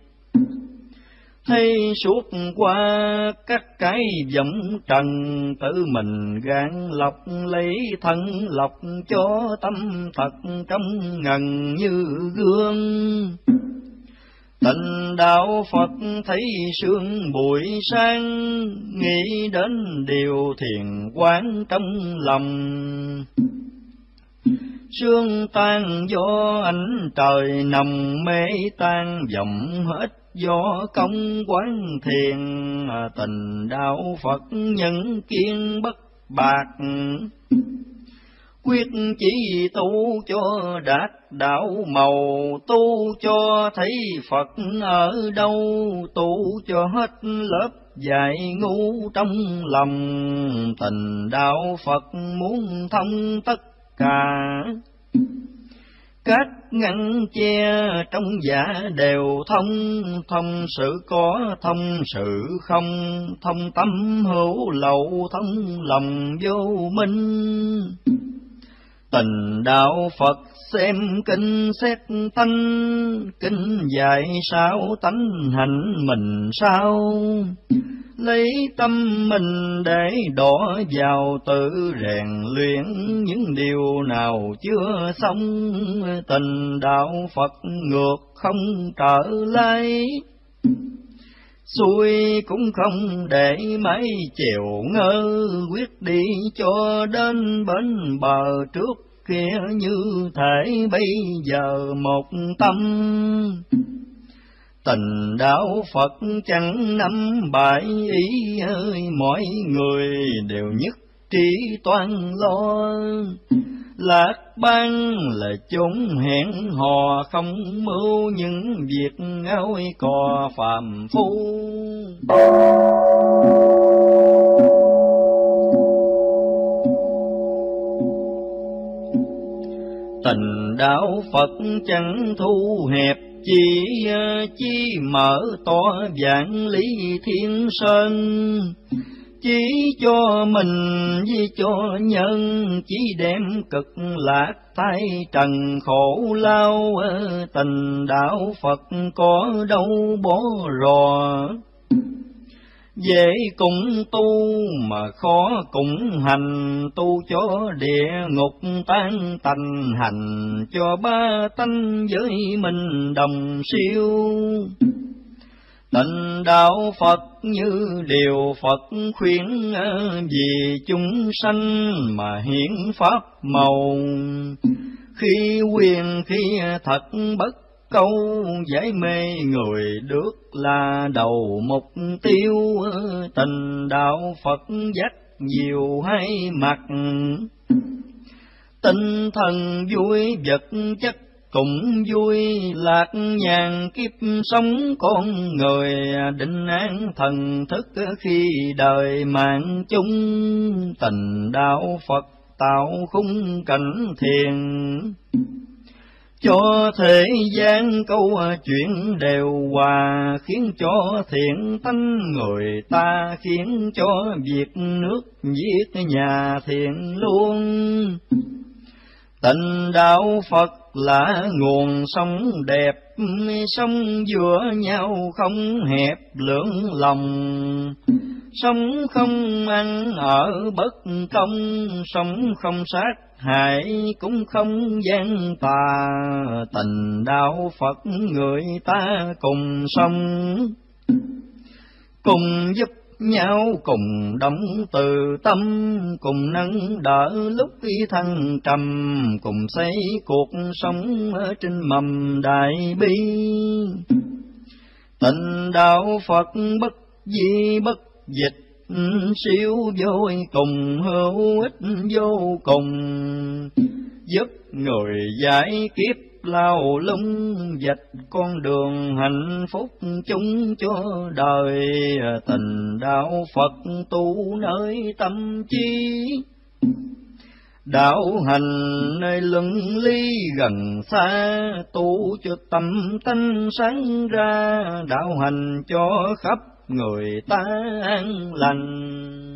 Speaker 1: thấy suốt qua các cái vọng trần. Tự mình gạn lọc lấy thân lọc cho tâm thật trong ngần như gương. Tình đạo Phật thấy sương buổi sáng, nghĩ đến điều thiền quán trong lòng. Sương tan do ánh trời nồng, mê tan vọng hết do công quán thiền. Tình đạo Phật nhân kiên bất bạc, quyết chỉ tu cho đạt đạo màu. Tu cho thấy Phật ở đâu, tu cho hết lớp dạy ngu trong lòng. Tình đạo Phật muốn thông tất cả, các ngăn che trong giả đều thông. Thông sự có, thông sự không, thông tâm hữu lậu, thông lòng vô minh. Tình đạo Phật xem kinh xét tánh, kinh dạy sao tánh hành mình sao. Lấy tâm mình để đổ vào tự rèn luyện, những điều nào chưa xong. Tình đạo Phật ngược không trở lại, xuôi cũng không để mái chèo ngơ. Quyết đi cho đến bến bờ trước kia, như thể bây giờ một tâm. Tình đạo Phật chẳng nắm bại ý ơi, mọi người đều nhất trí toan lo. Lạc Bang là chốn hẹn hò, không mưu những việc áo cò phàm phu. Tình đạo Phật chẳng thu hẹp, chỉ mở to vạn lý thiên sơn. Chỉ cho mình với cho nhân, chỉ đem cực lạc thay trần khổ lao. Tình đạo Phật có đâu bỏ rò, dễ cũng tu mà khó cũng hành. Tu cho địa ngục tan tành, hành cho ba tánh với mình đồng siêu. Tình đạo Phật như điều Phật khuyên, vì chúng sanh mà hiển pháp màu. Khi quyền khi thật bất câu, giải mê người được là đầu mục tiêu. Tình đạo Phật dắt nhiều hai mặt. Tinh thần vui vật chất cũng vui, lạc nhàn kiếp sống con người, định an thần thức khi đời mạng chung. Tình đạo Phật tạo khung cảnh thiền, cho thế gian câu chuyện đều hòa, khiến cho thiện tánh người ta, khiến cho việc nước viết nhà thiện luôn. Tình đạo Phật là nguồn sống đẹp, sống giữa nhau không hẹp lưỡng lòng. Sống không ăn ở bất công, sống không sát hại cũng không gian tà. Tình đạo Phật người ta cùng sống, cùng giúp nhau, cùng đóng từ tâm, cùng nâng đỡ lúc thăng trầm, cùng xây cuộc sống ở trên mầm đại bi. Tình đạo Phật bất di bất dịch, siêu vô cùng, hữu ích vô cùng, giúp người giải kiếp lao lung, dạch con đường hạnh phúc chung cho đời. Tình đạo Phật tu nơi tâm trí, đạo hành nơi luân lý gần xa, tu cho tâm tánh sáng ra, đạo hành cho khắp người ta an lành.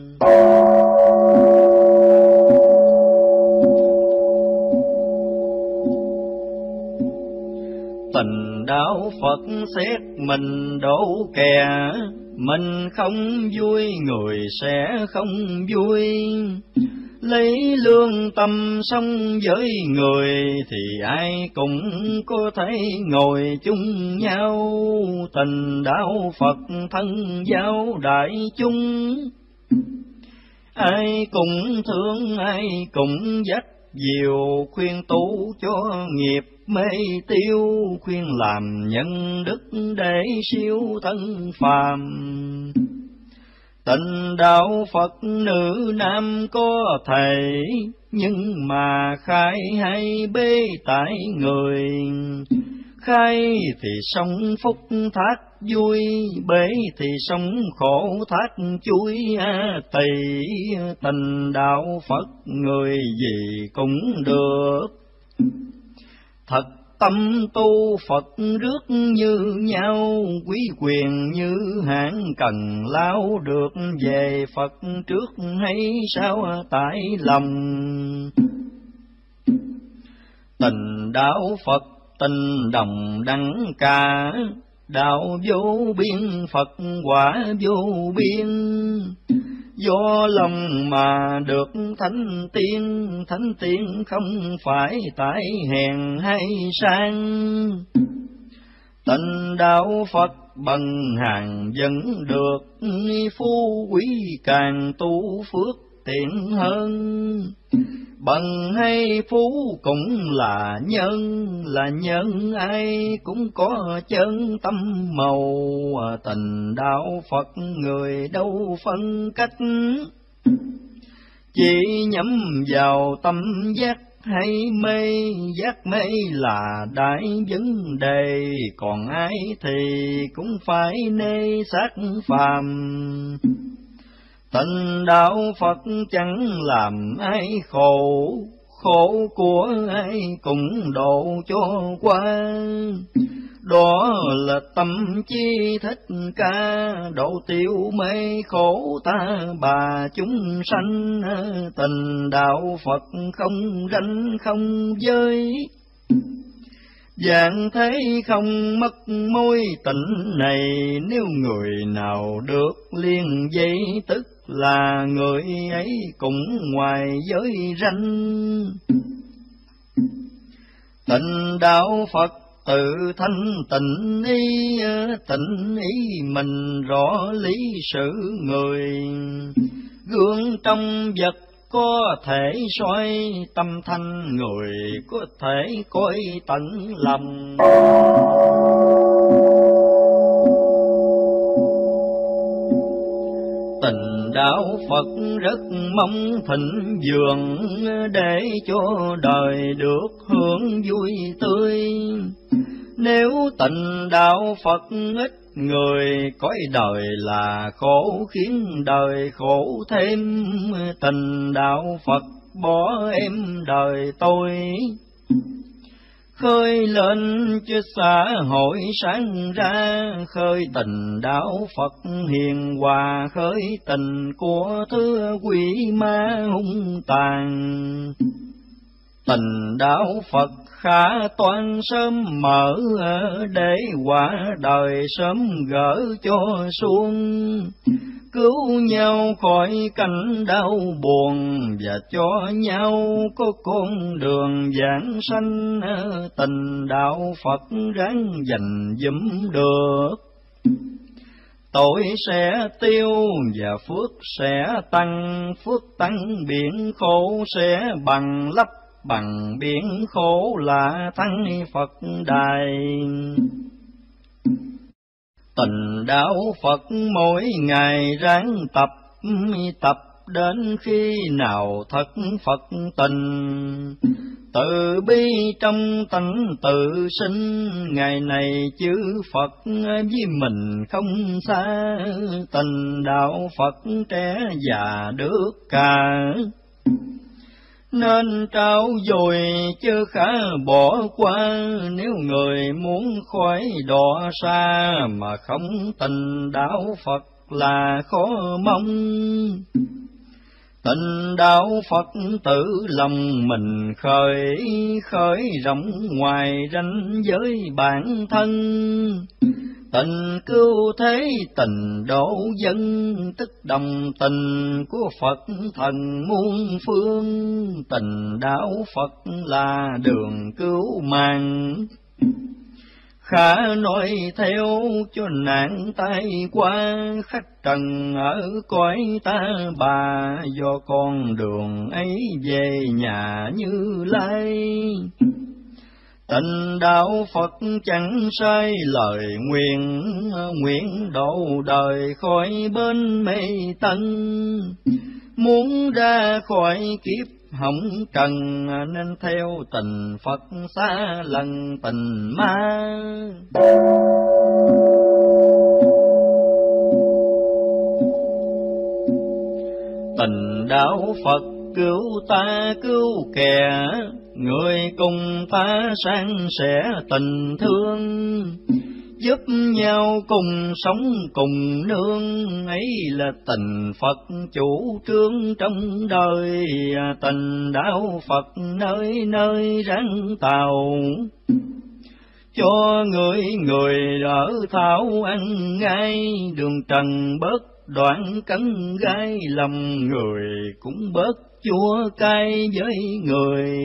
Speaker 1: Tình đạo Phật xét mình đổ kè, mình không vui người sẽ không vui. Lấy lương tâm sống với người thì ai cũng có thể ngồi chung nhau. Tình đạo Phật thân giao đại chúng, ai cũng thương ai cũng dắt dìu, khuyên tu cho nghiệp mê tiêu, khuyên làm nhân đức để siêu thân phàm. Tình đạo Phật nữ nam có thể, nhưng mà khai hay bế tại người. Khai thì sống phúc thác vui, bế thì sống khổ thác chuối tỳ. Tình đạo Phật người gì cũng được, thật tâm tu Phật rước như nhau. Quý quyền như hạng cần lao, được về Phật trước hay sao tại lòng. Tình đạo Phật tình đồng đẳng ca, đạo vô biên Phật quả vô biên. Do lòng mà được thánh tiên không phải tại hèn hay sang. Tình đạo Phật bằng hàng vẫn được, phú quý càng tu phước tiện hơn. Bằng hay phú cũng là nhân ai cũng có chân tâm màu. Tình đạo Phật người đâu phân cách, chỉ nhắm vào tâm giác hay mê. Giác mê là đại vấn đề, còn ai thì cũng phải nê xác phàm. Tình đạo Phật chẳng làm ai khổ, khổ của ai cũng độ cho qua. Đó là tâm chi thích ca, độ tiêu mê khổ ta bà chúng sanh. Tình đạo Phật không ranh không giới, dạng thế không mất mối tình này. Nếu người nào được liên dây, tức là người ấy cũng ngoài giới ranh. Tình đạo Phật tự thanh tịnh ý mình rõ lý sự người. Gương trong vật có thể soi tâm thanh, người có thể coi tận lòng. Tình đạo Phật rất mong thịnh vượng, để cho đời được hưởng vui tươi. Nếu tình đạo Phật ít người, cõi đời là khổ khiến đời khổ thêm. Tình đạo Phật bỏ em đời tôi, khơi lên cho xã hội sáng ra. Khơi tình đạo Phật hiền hòa, khơi tình của thứ quỷ ma hung tàn. Tình đạo Phật khả toan sớm mở, để quả đời sớm gỡ cho xuống. Cứu nhau khỏi cảnh đau buồn, và cho nhau có con đường giảng sanh. Tình đạo Phật ráng dành dụm được, tội sẽ tiêu và phước sẽ tăng. Phước tăng biển khổ sẽ bằng lấp, bằng biển khổ là thắng Phật đài. Tình đạo Phật mỗi ngày ráng tập, tập đến khi nào thật Phật tình. Từ bi trong tánh tự sinh, ngày này chữ Phật với mình không xa. Tình đạo Phật trẻ già được cả, nên trao dồi chứ khả bỏ qua. Nếu người muốn khỏi đọa xa, mà không tình đạo Phật là khó mong. Tình đạo Phật tự lòng mình khởi, khởi rộng ngoài ranh giới bản thân. Tình cứu thế tình độ dân, tức đồng tình của Phật thần muôn phương. Tình đạo Phật là đường cứu mạng, khả nói theo cho nạn tai qua. Khách trần ở cõi ta bà, do con đường ấy về nhà Như Lai. Tình đạo Phật chẳng sai lời nguyện, nguyện độ đời khỏi bên mê tân. Muốn ra khỏi kiếp hồng trần, nên theo tình Phật xa lần tình ma. Tình đạo Phật cứu ta cứu kẻ, người cùng ta san sẻ tình thương. Giúp nhau cùng sống cùng nương, ấy là tình Phật chủ trương trong đời. Tình đạo Phật nơi nơi ráng tạo, cho người người đỡ thảo ăn ngay. Đường trần bớt đoạn cắn gai, lòng người cũng bớt chua cay với người.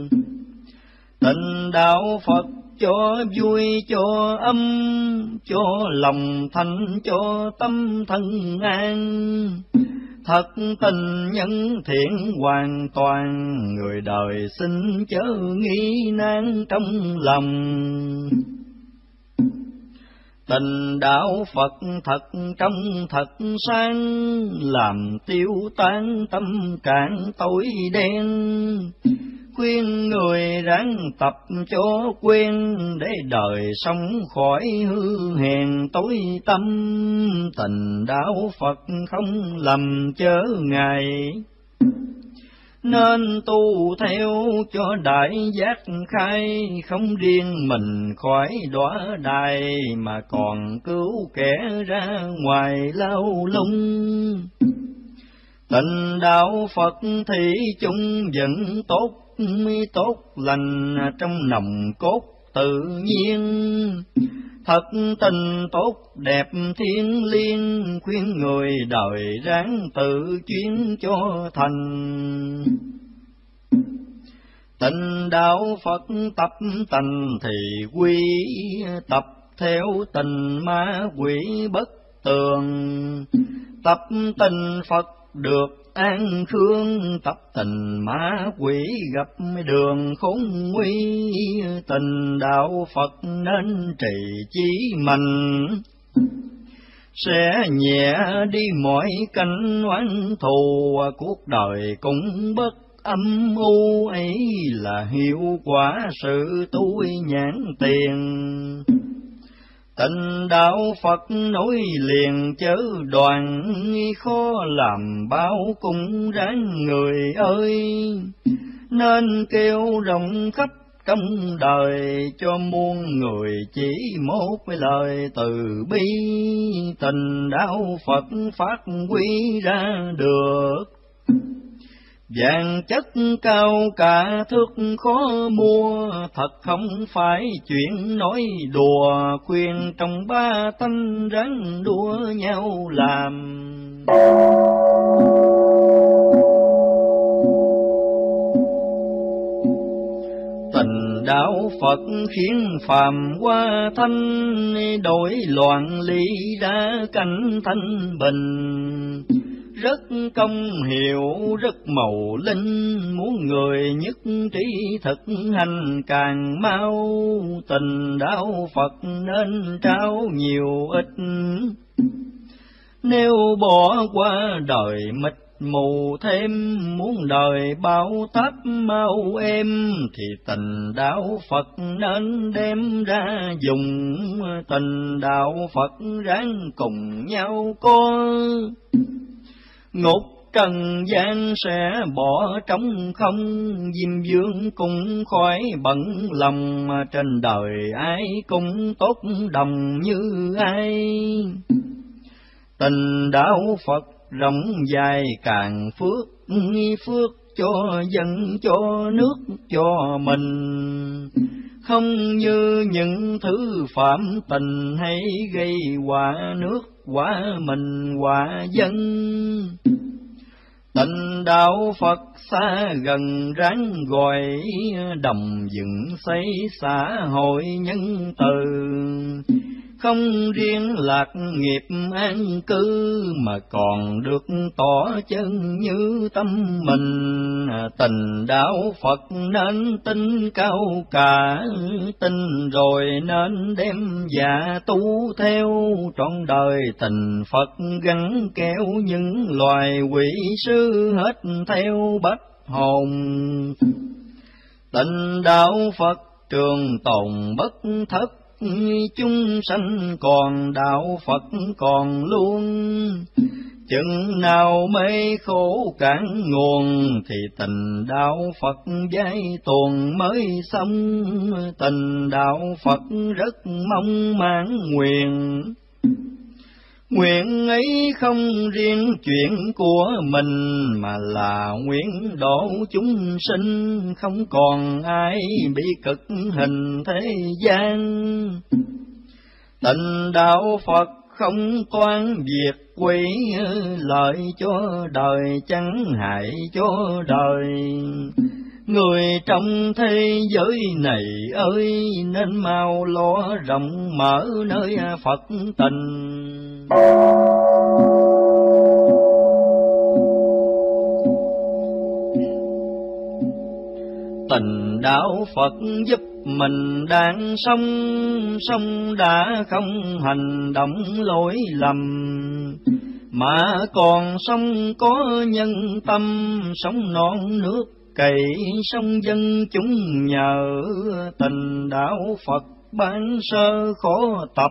Speaker 1: Tình đạo Phật cho vui cho âm, cho lòng thanh cho tâm thân an. Thật tình nhân thiện hoàn toàn, người đời xin chớ nghi nan trong lòng. Tình đạo Phật thật trong thật sáng, làm tiêu tan tâm trạng tối đen. Khuyên người ráng tập cho quen, để đời sống khỏi hư hèn tối tâm. Tình đạo Phật không lầm chớ ngài, nên tu theo cho đại giác khai. Không riêng mình khỏi đọa đài, mà còn cứu kẻ ra ngoài lao lung. Tình đạo Phật thì chung vẫn tốt, tốt lành trong nòng cốt tự nhiên. Thật tình tốt đẹp thiêng liêng, khuyên người đời ráng tự chuyên cho thành. Tình đạo Phật tập tành thì quy, tập theo tình ma quỷ bất tường. Tập tình Phật được an khương, tập tình ma quỷ gặp đường khốn nguy. Tình đạo Phật nên trì chí mạnh, sẽ nhẹ đi mọi canh oán thù, cuộc đời cũng bất âm u, ấy là hiệu quả sự tu nhãn tiền. Tình đạo Phật nối liền chớ đoàn, khó làm bao cũng ráng người ơi, nên kêu rộng khắp trong đời cho muôn người chỉ một cái lời từ bi. Tình đạo Phật phát huy ra được, vàng chất cao cả thước khó mua, thật không phải chuyện nói đùa, khuyên trong ba tánh ráng đua nhau làm. Tình đạo Phật khiến phàm qua thanh, đổi loạn lý ra cảnh thanh bình. Rất công hiệu rất màu linh, muốn người nhất trí thực hành càng mau. Tình đạo Phật nên trao nhiều ít, nếu bỏ qua đời mịt mù thêm, muốn đời bao táp mau êm, thì tình đạo Phật nên đem ra dùng. Tình đạo Phật ráng cùng nhau co, ngục trần gian sẽ bỏ trống không, diêm vương cũng khỏi bận lòng, trên đời ai cũng tốt đồng như ai. Tình đạo Phật rộng dài càng phước, phước cho dân cho nước cho mình, không như những thứ phạm tình hay gây họa nước họa mình họa dân. Tình đạo Phật xa gần ráng gọi, đồng dựng xây xã hội nhân từ, không riêng lạc nghiệp an cư, mà còn được tỏ chân như tâm mình. Tình đạo Phật nên tin cao cả, tin rồi nên đem dạ tu theo, trọn đời tình Phật gắn kéo, những loài quỷ sư hết theo bách hồn. Tình đạo Phật trường tồn bất thất, chúng sanh còn đạo Phật còn luôn. Chừng nào mê khổ cạn nguồn, thì tình đạo Phật giai tuồng mới xong. Tình đạo Phật rất mong mãn nguyện, nguyện ấy không riêng chuyện của mình, mà là nguyện độ chúng sinh, không còn ai bị cực hình thế gian. Tình đạo Phật không toan việc quỷ, lợi cho đời chẳng hại cho đời. Người trong thế giới này ơi, nên mau lo rộng mở nơi Phật tình. Tình đạo Phật giúp mình đang sống đã không hành động lỗi lầm, mà còn sống có nhân tâm, sống non nước cày sống dân chúng nhờ. Tình đạo Phật ban sơ khó tập,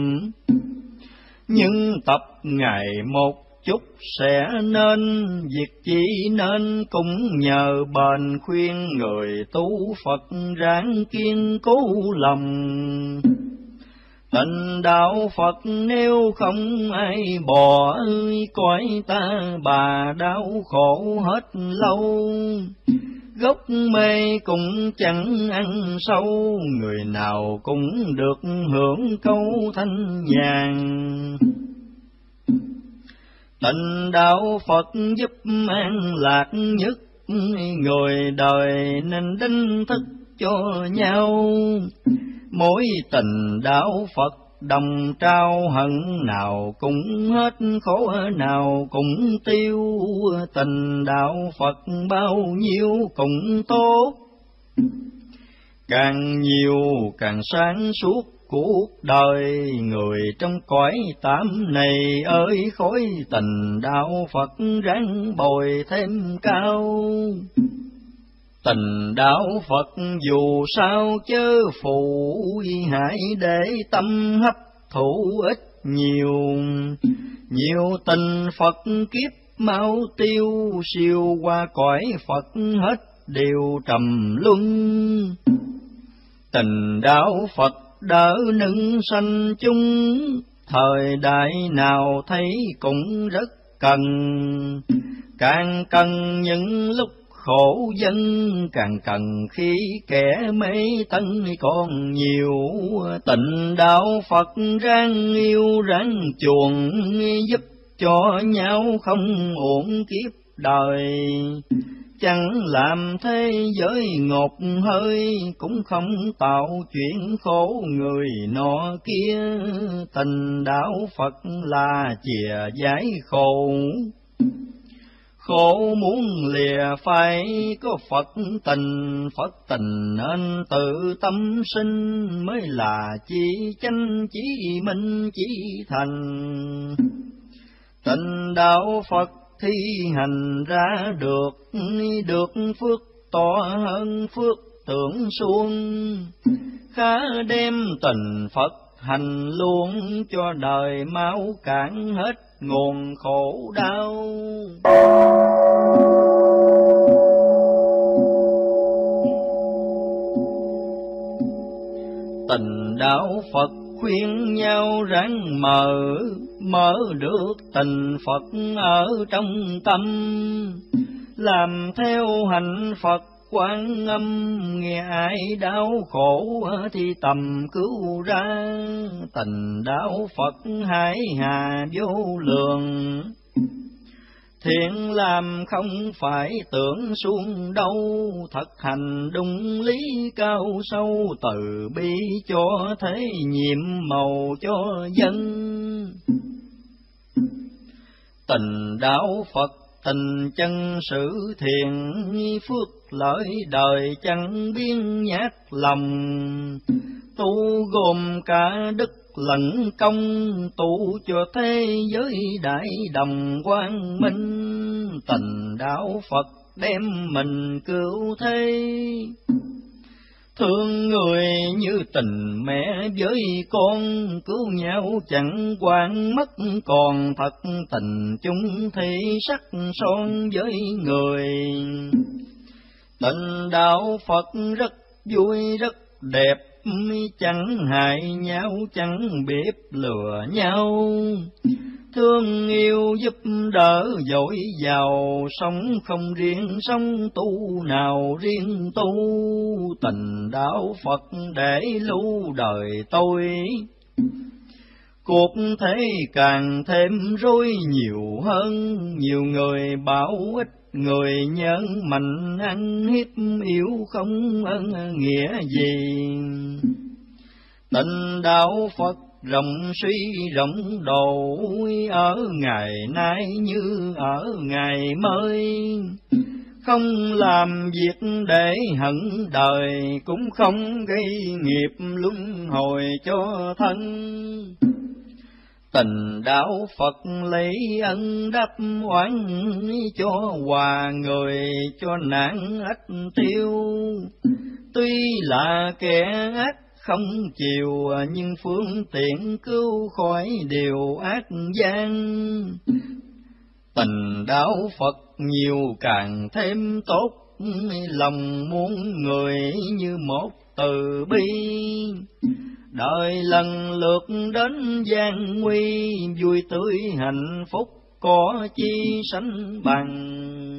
Speaker 1: nhưng tập ngày một chút sẽ nên, việc chỉ nên cũng nhờ bền, khuyên người tu Phật ráng kiên cố lòng. Tình đạo Phật nếu không ai bỏ, cõi ta bà đau khổ hết lâu. Gốc mê cũng chẳng ăn sâu, người nào cũng được hưởng câu thanh nhàn. Tình đạo Phật giúp an lạc nhất, người đời nên đánh thức cho nhau. Mỗi tình đạo Phật đồng trao, hận nào cũng hết, khổ nào cũng tiêu. Tình đạo Phật bao nhiêu cũng tốt, càng nhiều càng sáng suốt cuộc đời. Người trong cõi tám này ơi, khối tình đạo Phật ráng bồi thêm cao. Tình đạo Phật dù sao chớ phụ hại, để tâm hấp thụ ít nhiều. Nhiều tình Phật kiếp mau tiêu, siêu qua cõi Phật hết đều trầm luân. Tình đạo Phật đỡ nâng sanh chúng, thời đại nào thấy cũng rất cần. Càng cần những lúc khổ dân, càng cần khi kẻ mê thân còn nhiều. Tình đạo Phật ráng yêu ráng chuộng, giúp cho nhau không uổng kiếp đời. Chẳng làm thế giới ngột hơi, cũng không tạo chuyện khổ người nọ kia. Tình đạo Phật là chìa giải khổ, khổ muốn lìa phải có Phật tình. Phật tình nên tự tâm sinh, mới là chỉ chánh chỉ minh chỉ thành. Tình đạo Phật thi hành ra được phước to hơn phước tưởng suông. Khá đem tình Phật hành luôn, cho đời mau cạn hết nguồn khổ đau. Tình đạo Phật khuyên nhau ráng mở được tình Phật ở trong tâm. Làm theo hành Phật Quan Âm, nghe ai đau khổ thì tầm cứu ra. Tình đạo Phật hải hà vô lượng, thiện làm không phải tưởng suông đâu. Thật hành đúng lý cao sâu, từ bi cho thế nhiệm màu cho dân. Tình đạo Phật tình chân sự thiện, phước lợi đời chẳng biến nhát lòng. Tu gồm cả đức lẫn công, tu cho thế giới đại đồng quang minh. Tình đạo Phật đem mình cứu thế, thương người như tình mẹ với con. Cứu nhau chẳng quan mất còn, thật tình chung thị sắc son với người. Tình đạo Phật rất vui rất đẹp, chẳng hại nhau chẳng biết lừa nhau. Thương yêu giúp đỡ dội giàu, sống không riêng sống tu nào riêng tu. Tình đạo Phật để lưu đời tôi, cuộc thế càng thêm rối nhiều hơn. Nhiều người bảo ích người nhân mạnh, ăn hiếp yếu không ân nghĩa gì. Tình đạo Phật rộng suy rộng độ, ở ngày nay như ở ngày mới. Không làm việc để hận đời, cũng không gây nghiệp luân hồi cho thân. Tình đạo Phật lấy ân đáp oán, cho hòa người cho nạn ách tiêu. Tuy là kẻ ác không chiều, nhưng phương tiện cứu khỏi điều ác gian. Tình đạo Phật nhiều càng thêm tốt, lòng muốn người như một từ bi. Đời lần lượt đến gian nguy, vui tươi hạnh phúc có chi sánh bằng.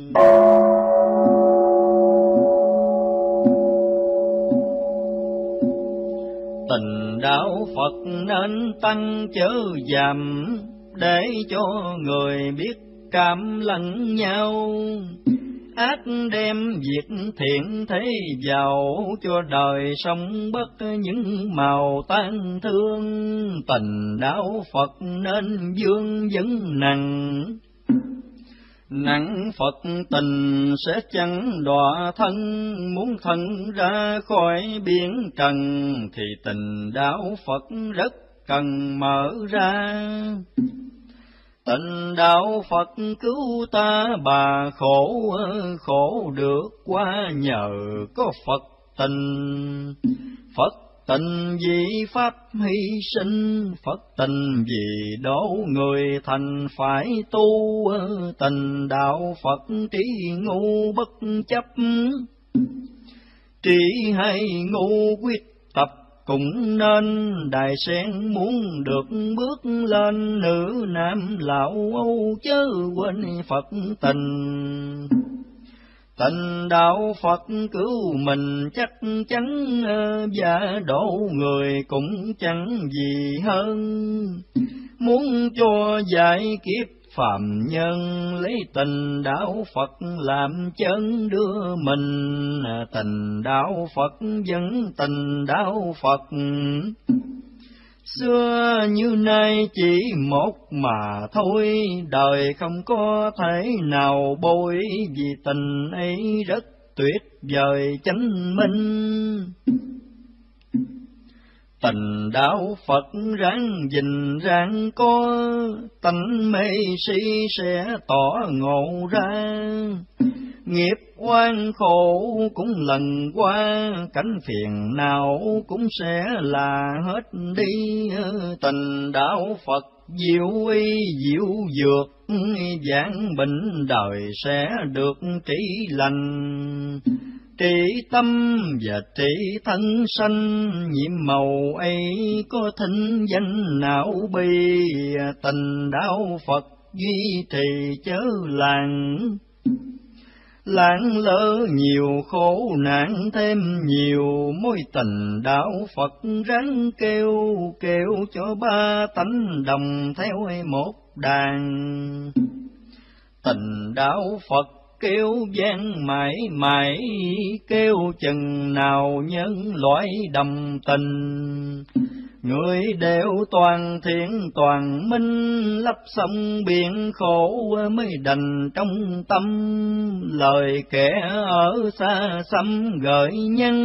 Speaker 1: Tình đạo Phật nên tăng chớ giảm, để cho người biết cảm lẫn nhau. Ác đem việc thiện thế vào, cho đời sống bất những màu tan thương. Tình đạo Phật nên dương vấn nặng, Nặng Phật tình sẽ chẳng đọa thân, muốn thân ra khỏi biển trần, thì tình đạo Phật rất cần mở ra. Tình đạo Phật cứu ta bà khổ, khổ được qua nhờ có Phật tình. Phật tình vì pháp hy sinh, Phật tình vì đổ người thành phải tu. Tình đạo Phật trí ngu bất chấp, trí hay ngu quyết tập cũng nên. Đài sen muốn được bước lên, nữ nam lão âu chớ quên Phật tình. Tình đạo Phật cứu mình chắc chắn, và độ người cũng chẳng gì hơn. Muốn cho giải kiếp phàm nhân, lấy tình đạo Phật làm chân đưa mình. Tình đạo Phật vẫn tình đạo Phật, xưa như nay chỉ một mà thôi. Đời không có thể nào bôi, vì tình ấy rất tuyệt vời chánh minh. Tình đạo Phật ráng gìn ráng có, tánh mê si sẽ tỏ ngộ ra. Nghiệp oan khổ cũng lần qua, cảnh phiền nào cũng sẽ là hết đi. Tình đạo Phật diệu y diệu dược, giảng bệnh đời sẽ được trị lành. Trị tâm và trị thân sanh, nhiệm màu ấy có thính danh não bi. Tình đạo Phật duy trì chớ làng, lạng lỡ nhiều khổ nạn thêm nhiều. Mối tình đạo Phật ráng kêu, kêu cho ba tánh đồng theo một đàn. Tình đạo Phật kêu vang mãi mãi, kêu chừng nào nhân loại đồng tình. Người đều toàn thiện toàn minh, lấp sông biển khổ mới đành trong tâm. Lời kẻ ở xa xăm gợi nhân,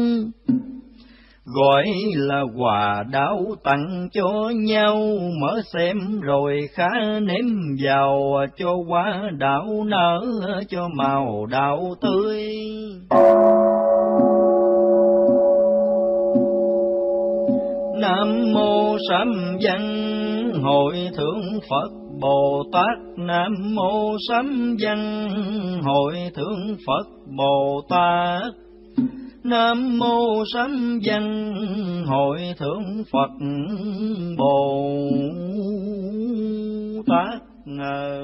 Speaker 1: gọi là quà đạo tặng cho nhau. Mở xem rồi khá nếm vào, cho quả đạo nở, cho màu đạo tươi. Nam mô Sám Văn Hội Thượng Phật Bồ Tát. Nam mô Sám Văn Hội Thượng Phật Bồ Tát. Nam mô Sám Văn Hội Thượng Phật Bồ Tát.